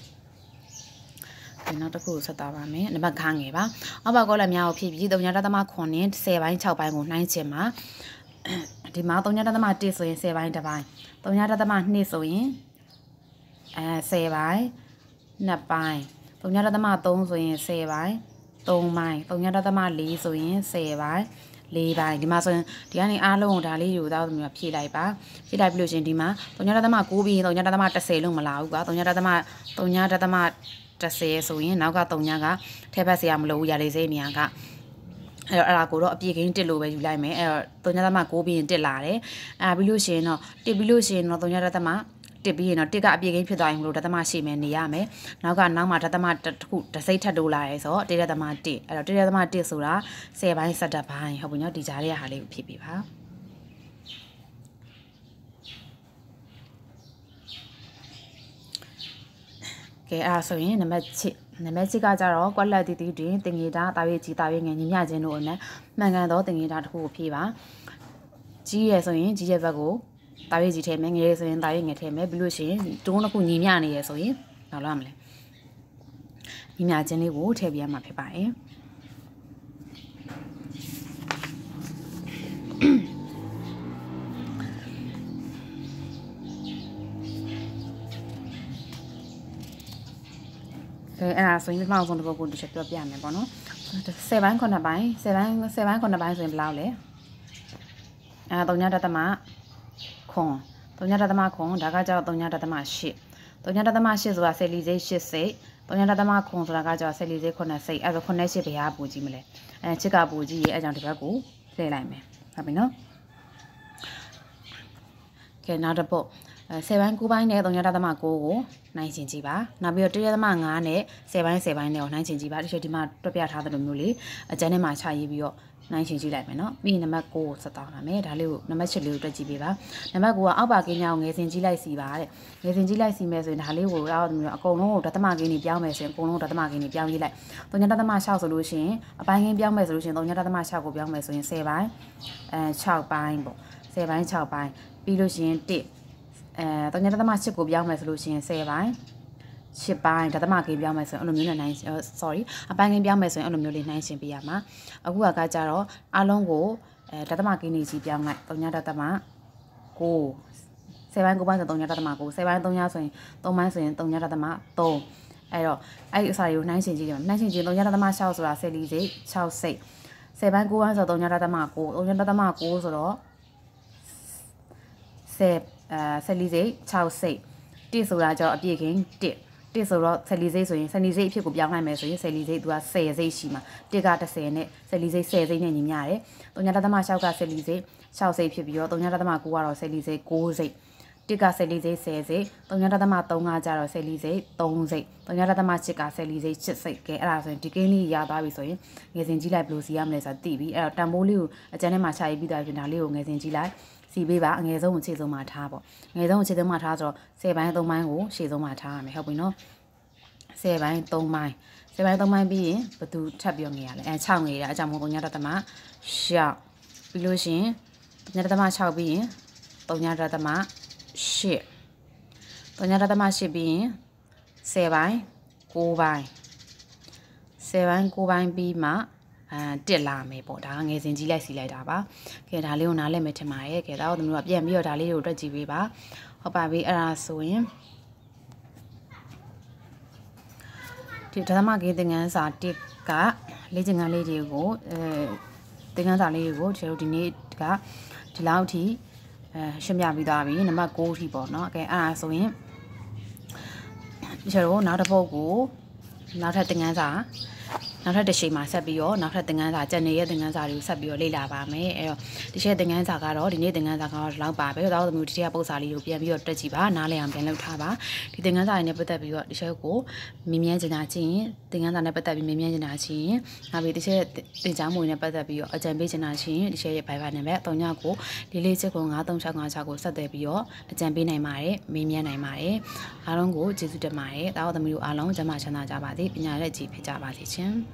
ဒီနောက်တစ်ခုဆက်သားပါမယ်နံပါတ်ခငယ်ပါအောက်ပါကောလက်များကိုဖြည့်ပြီး3ညဒသမ9နဲ့10ပိုင်း6ပိုင်းကိုနှိုင်းချင်မှာဒီမှာ3ညဒသမ1ဆိုရင်10ပိုင်းတစ်ပိုင်း3ညဒသမ2ဆိုရင်အဲ10ပိုင်း2ပိုင်း၃ညဒသမ3ဆိုရင်10ပိုင်း3ပိုင်း၃ညဒသမ4ဆိုရင်10ပိုင်းလေးပိုင်းဒီမှာဆိုရင်ဒီကနေအားလုံးကိုဒါလေးယူသားသမီးဖြည့်လိုက်ပါဖြည့်လိုက်ပြီးလို့ရှင်ဒီမှာသုံးညတသမ9ပြီးရင်သုံးညတသမ10လို့မလာဘူးကွာသုံးညတသမသုံးညတသမ10ဆိုရင်နောက်ကသုံးညကထဲဘက်စရာမလိုဘူးရလေးစိနေရကအဲ့တော့အဲ့ဒါကိုတော့အပြည့်ကင်းတစ်လို့ပဲယူလိုက်မယ်အဲ့တော့သုံးညတသမ9ပြီးရင်တစ်လာတယ်အဲ့ပြီးလို့ရှိရင်တော့တစ်ပြီးလို့ရှိရင်တော့သုံးညတသမတစ်ပြီးရင်တော့တစ်ကအပြည့်ကင်းဖြစ်သွားရင်မလို့ဒသမရှိမယ်နေရမယ်နောက်ကနောက်မှာဒသမတစ်ခုတစ်စိတ်ထပ်တိုးလာရဲဆိုတော့တစ်ဒသမတစ်အဲ့တော့တစ်ဒသမတစ်ဆိုတာဆယ်ပိုင်းဆက်တက်ပိုင်းဟုတ်ပြီနော်ဒီကြားရဲ့ဟာလေးကိုဖြည့်ပေးပါကဲအဲ့ဒါဆိုရင်နံပါတ်6နံပါတ်6ကကြတော့ကွက်လက်တီတီတွင်တင်ငေတာတာရေးကြီးတာရေးငယ်ညီမျှခြင်းတို့အနက်မှန်ကန်သောတင်ငေတာတစ်ခုကိုဖြည့်ပါကြီးရယ်ဆိုရင်ကြီးရဲ့ဘက်ကိုတာရေးကြီးထဲမယ်ငယ်ရယ်ဆိုရင်တာရေးငယ်ထဲမယ်ပြီးလို့ရှိရင်တုံးတစ်ခုညီမျှနေရယ်ဆိုရင်နောက်လာမလဲညီမျှခြင်းလေးကိုထည့်ပြရမှာဖြစ်ပါတယ်အဲအဲ့ဒါဆိုရင်မှောင်ဆုံးတစ်ပုဒ်ကိုတစ်ချက်ပြောပြမယ်ပေါ့နော်ဆယ်ပိုင်းခုနှစ်ပိုင်းဆယ်ပိုင်းဆယ်ပိုင်းခုနှစ်ပိုင်းဆိုရင်ဘယ်လောက်လဲအဲသုံးညတသမခွန်သုံးညတသမခွန်ဒါကကြောက်သုံးညတသမ၈သုံးညတသမ၈ဆိုတာဆယ်လီစိတ်၈စိတ်သုံးညတသမခွန်ဆိုတာကကြောက်ဆယ်လီစိတ်ခုနှစ်စိတ်အဲဆိုခုနှစ်စိတ်ဘယ်ဟာပူကြည့်မလဲအဲချစ်ကပူကြည့်ရဲ့အဲကြောင့်ဒီဘက်ကိုလှည့်လိုက်မယ်ဟုတ်ပြီနော်ကဲနောက်တစ်ပုဒ်ဆယ်ပိုင်း၉ပိုင်းနဲ့သုံးညတသမ၉ကိုနိုင်ချင်ကြည့်ပါနောက်ပြီးတော့တစ်ရသမ၅နဲ့ဆယ်ပိုင်းဆယ်ပိုင်းနဲ့ကိုနိုင်ချင်ကြည့်ပါဒီချက်ဒီမှာတွက်ပြထားတဲ့လိုမျိုးလေးအကျန်းထဲမှာခြာရေးပြီးတော့နိုင်ချင်ကြည့်လိုက်မယ်နော်ပြီးရင်နံပါတ်9ကိုဆက်တောင်းလာမယ်ဒါလေးကိုနံပါတ်၈လေးကိုတွက်ကြည့်ပေးပါနံပါတ်9ကအောက်ပါကင်းညာကိုငယ်စင်ကြည့်လိုက်စီပါတဲ့ငယ်စင်ကြည့်လိုက်စီမယ်ဆိုရင်ဒါလေးကိုတော့အကုန်လုံးကိုဒသမကင်းကြီးပြောင်းမယ်ဆိုရင်အကုန်လုံးဒသမကင်းကြီးပြောင်းရေးလိုက်သုံးညတသမ၆ဆိုလို့ရှိရင်အပိုင်းကင်းပြောင်းမယ်ဆိုလို့ရှိရင်သုံးညတသမ၆ကိုပြောင်းမယ်ဆိုရင်ဆယ်ပိုင်းအဲ၆ပိုင်းပေါ့ဆယ်ပိုင်း၆ပိုင်းပြီးလို့ရှိရင်1အဲသုံးညတသမ၈ကိုပြောင်းမယ်ဆိုလို့ရှိရင်ဆယ်ပိုင်းရှစ်ပိုင်းဒသမကိန်းပြောင်းမယ်ဆိုရင်အဲ့လိုမျိုးနဲ့နိုင် sorry အပိုင်းကိန်းပြောင်းမယ်ဆိုရင်အဲ့လိုမျိုးလေးနိုင်ရှင်းပေးရမှာအခုကကြတော့အလုံးကိုအဲဒသမကိန်းနေကြီးပြောင်းလိုက်သုံးညဒသမ9ဆယ်ပိုင်း9ပိုင်းဆိုသုံးညဒသမ9ဆယ်ပိုင်း3ညဆိုရင်3ပိုင်းဆိုရင်3ညဒသမ3အဲ့တော့အဲ့ဒီအစာတွေကိုနိုင်ရှင်းကြည့်တယ်နိုင်ရှင်းကြည့်သုံးညဒသမ6ဆိုတာဆယ်လီစိတ်6စိတ်ဆယ်ပိုင်း9ပိုင်းဆိုသုံးညဒသမ9 3ညဒသမ9ဆိုတော့ဆယ်အဲဆယ်လီစိတ်6စိတ်တစ်ဆိုတာကျတော့အပြည့်ကင်းတစ်တစ်ဆိုတော့ဆယ်လီစိတ်ဆိုရင်ဆယ်လီစိတ်အဖြစ်ကိုပြောင်းလိုက်မယ်ဆိုရင်ဆယ်လီစိတ်သူကဆယ်စိတ်ရှိမှာတစ်က30နဲ့ဆယ်လီစိတ်ဆယ်စိတ်နဲ့ညီမျှတယ်။သုံးညတသမ6ကဆယ်လီစိတ်6စိတ်ဖြစ်ပြီးတော့သုံးညတသမ9ကတော့ဆယ်လီစိတ်9စိတ်တစ်ကဆယ်လီစိတ်10စိတ်သုံးညတသမ3ကကျတော့ဆယ်လီစိတ်3စိတ်သုံးညတသမ8ကဆယ်လီစိတ်8စိတ်ကဲအဲ့ဒါဆိုရင်ဒီကိန်းလေးရသွားပြီဆိုရင်ငယ်စဉ်ကြည့်လိုက်ဘယ်လိုစီရမလဲဆိုတာသိပြီအဲ့တော့တန်ဖိုးလေးကိုအကျန်းထဲမှာခြာရေးပြီးသွားပြီဒါလေးကိုငယ်စဉ်ကြည့်လိုက်စီပေးပါအငယ်ဆုံးအခြေဆုံးမှာထားပေါ့ငယ်ဆုံးအခြေဆုံးမှာထားဆိုတော့ဆယ်ပိုင်း၃ပိုင်းကိုရှေ့ဆုံးမှာထားရမယ်ဟုတ်ပြီနော်ဆယ်ပိုင်း၃ပိုင်းဆယ်ပိုင်း၃ပိုင်းပြီးရင်ဘယ်သူထပ်ပြောငယ်ရလဲအဲ၆ငယ်ရအကြောင်းမို့၃ညတသမရှောက်ပြီးလို့ရှိရင်၃ညတသမ၆ပြီးရင်၃ညတသမ၈၃ညတသမ၈ပြီးရင်ဆယ်ပိုင်း၉ပိုင်းဆယ်ပိုင်း၉ပိုင်းပြီးမှအဲတက်လာမယ်ပေါ့ဒါငယ်စဉ်ကြီးလိုက်စီလိုက်တာပါကဲဒါလေးကိုနားလည်မယ်ထင်ပါတယ်ကဲဒါတော့တို့ကပြန်ပြီးတော့ဒါလေးကိုတွက်ကြည့်ပေးပါဟုတ်ပါပြီအဲ့ဒါဆိုရင်ဒီဓမ္မကေသင်္ကန်းစာတစ်ကလေ့ကျင့်ခန်းလေးတွေကိုအဲသင်္ကန်းစာလေးတွေကိုကျွန်တော်တို့ဒီနေ့ကဒီလောက်ထိအဲရှင်းပြပြီးသွားပြီနံပါတ်၉ထိပေါ့နော်ကဲအဲ့ဒါဆိုရင်ကျွန်တော်တို့နောက်တစ်ပုဒ်ကိုနောက်ထပ်သင်္ကန်းစာနောက်ထပ်တစ်ချိန်မှာဆက်ပြီးတော့နောက်ထပ်သင်ခန်းစာကျန်နေတဲ့သင်ခန်းစာတွေကိုဆက်ပြီးတော့လေ့လာပါမယ်အဲ့တော့ဒီချက်သင်ခန်းစာကတော့ဒီနေ့သင်ခန်းစာကတော့ဒီလောက်ပါပဲတော့မျိုးဒီချက်ကပုံစာလေးကိုပြန်ပြီးတော့တွက်ကြည့်ပါနားလည်အောင်ပြန်လုပ်ထားပါဒီသင်ခန်းစာတွေနဲ့ပတ်သက်ပြီးတော့ဒီချက်ကိုမြင်မြန်းချင်တာချင်းသင်ခန်းစာနဲ့ပတ်သက်ပြီးမြင်မြန်းချင်တာချင်းနောက်ပြီးဒီချက်သင်ကြားမှုတွေနဲ့ပတ်သက်ပြီးတော့အကြံပေးချင်တာချင်းဒီချက်ရဲ့ Viber နံပါတ်၃ညကိုလေးလေးချက်ကို၅၃၆၅၆ကိုဆက်သွယ်ပြီးတော့အကြံပေးနိုင်ပါတယ်မြင်မြန်းနိုင်ပါတယ်အားလုံးကိုကျေးဇူးတင်ပါတယ်တာဝသမီးတို့အားလုံးကျန်းမာချမ်းသာကြပါစေပညာရဲ့ကြည်ဖြစ်ကြပါစေချင်း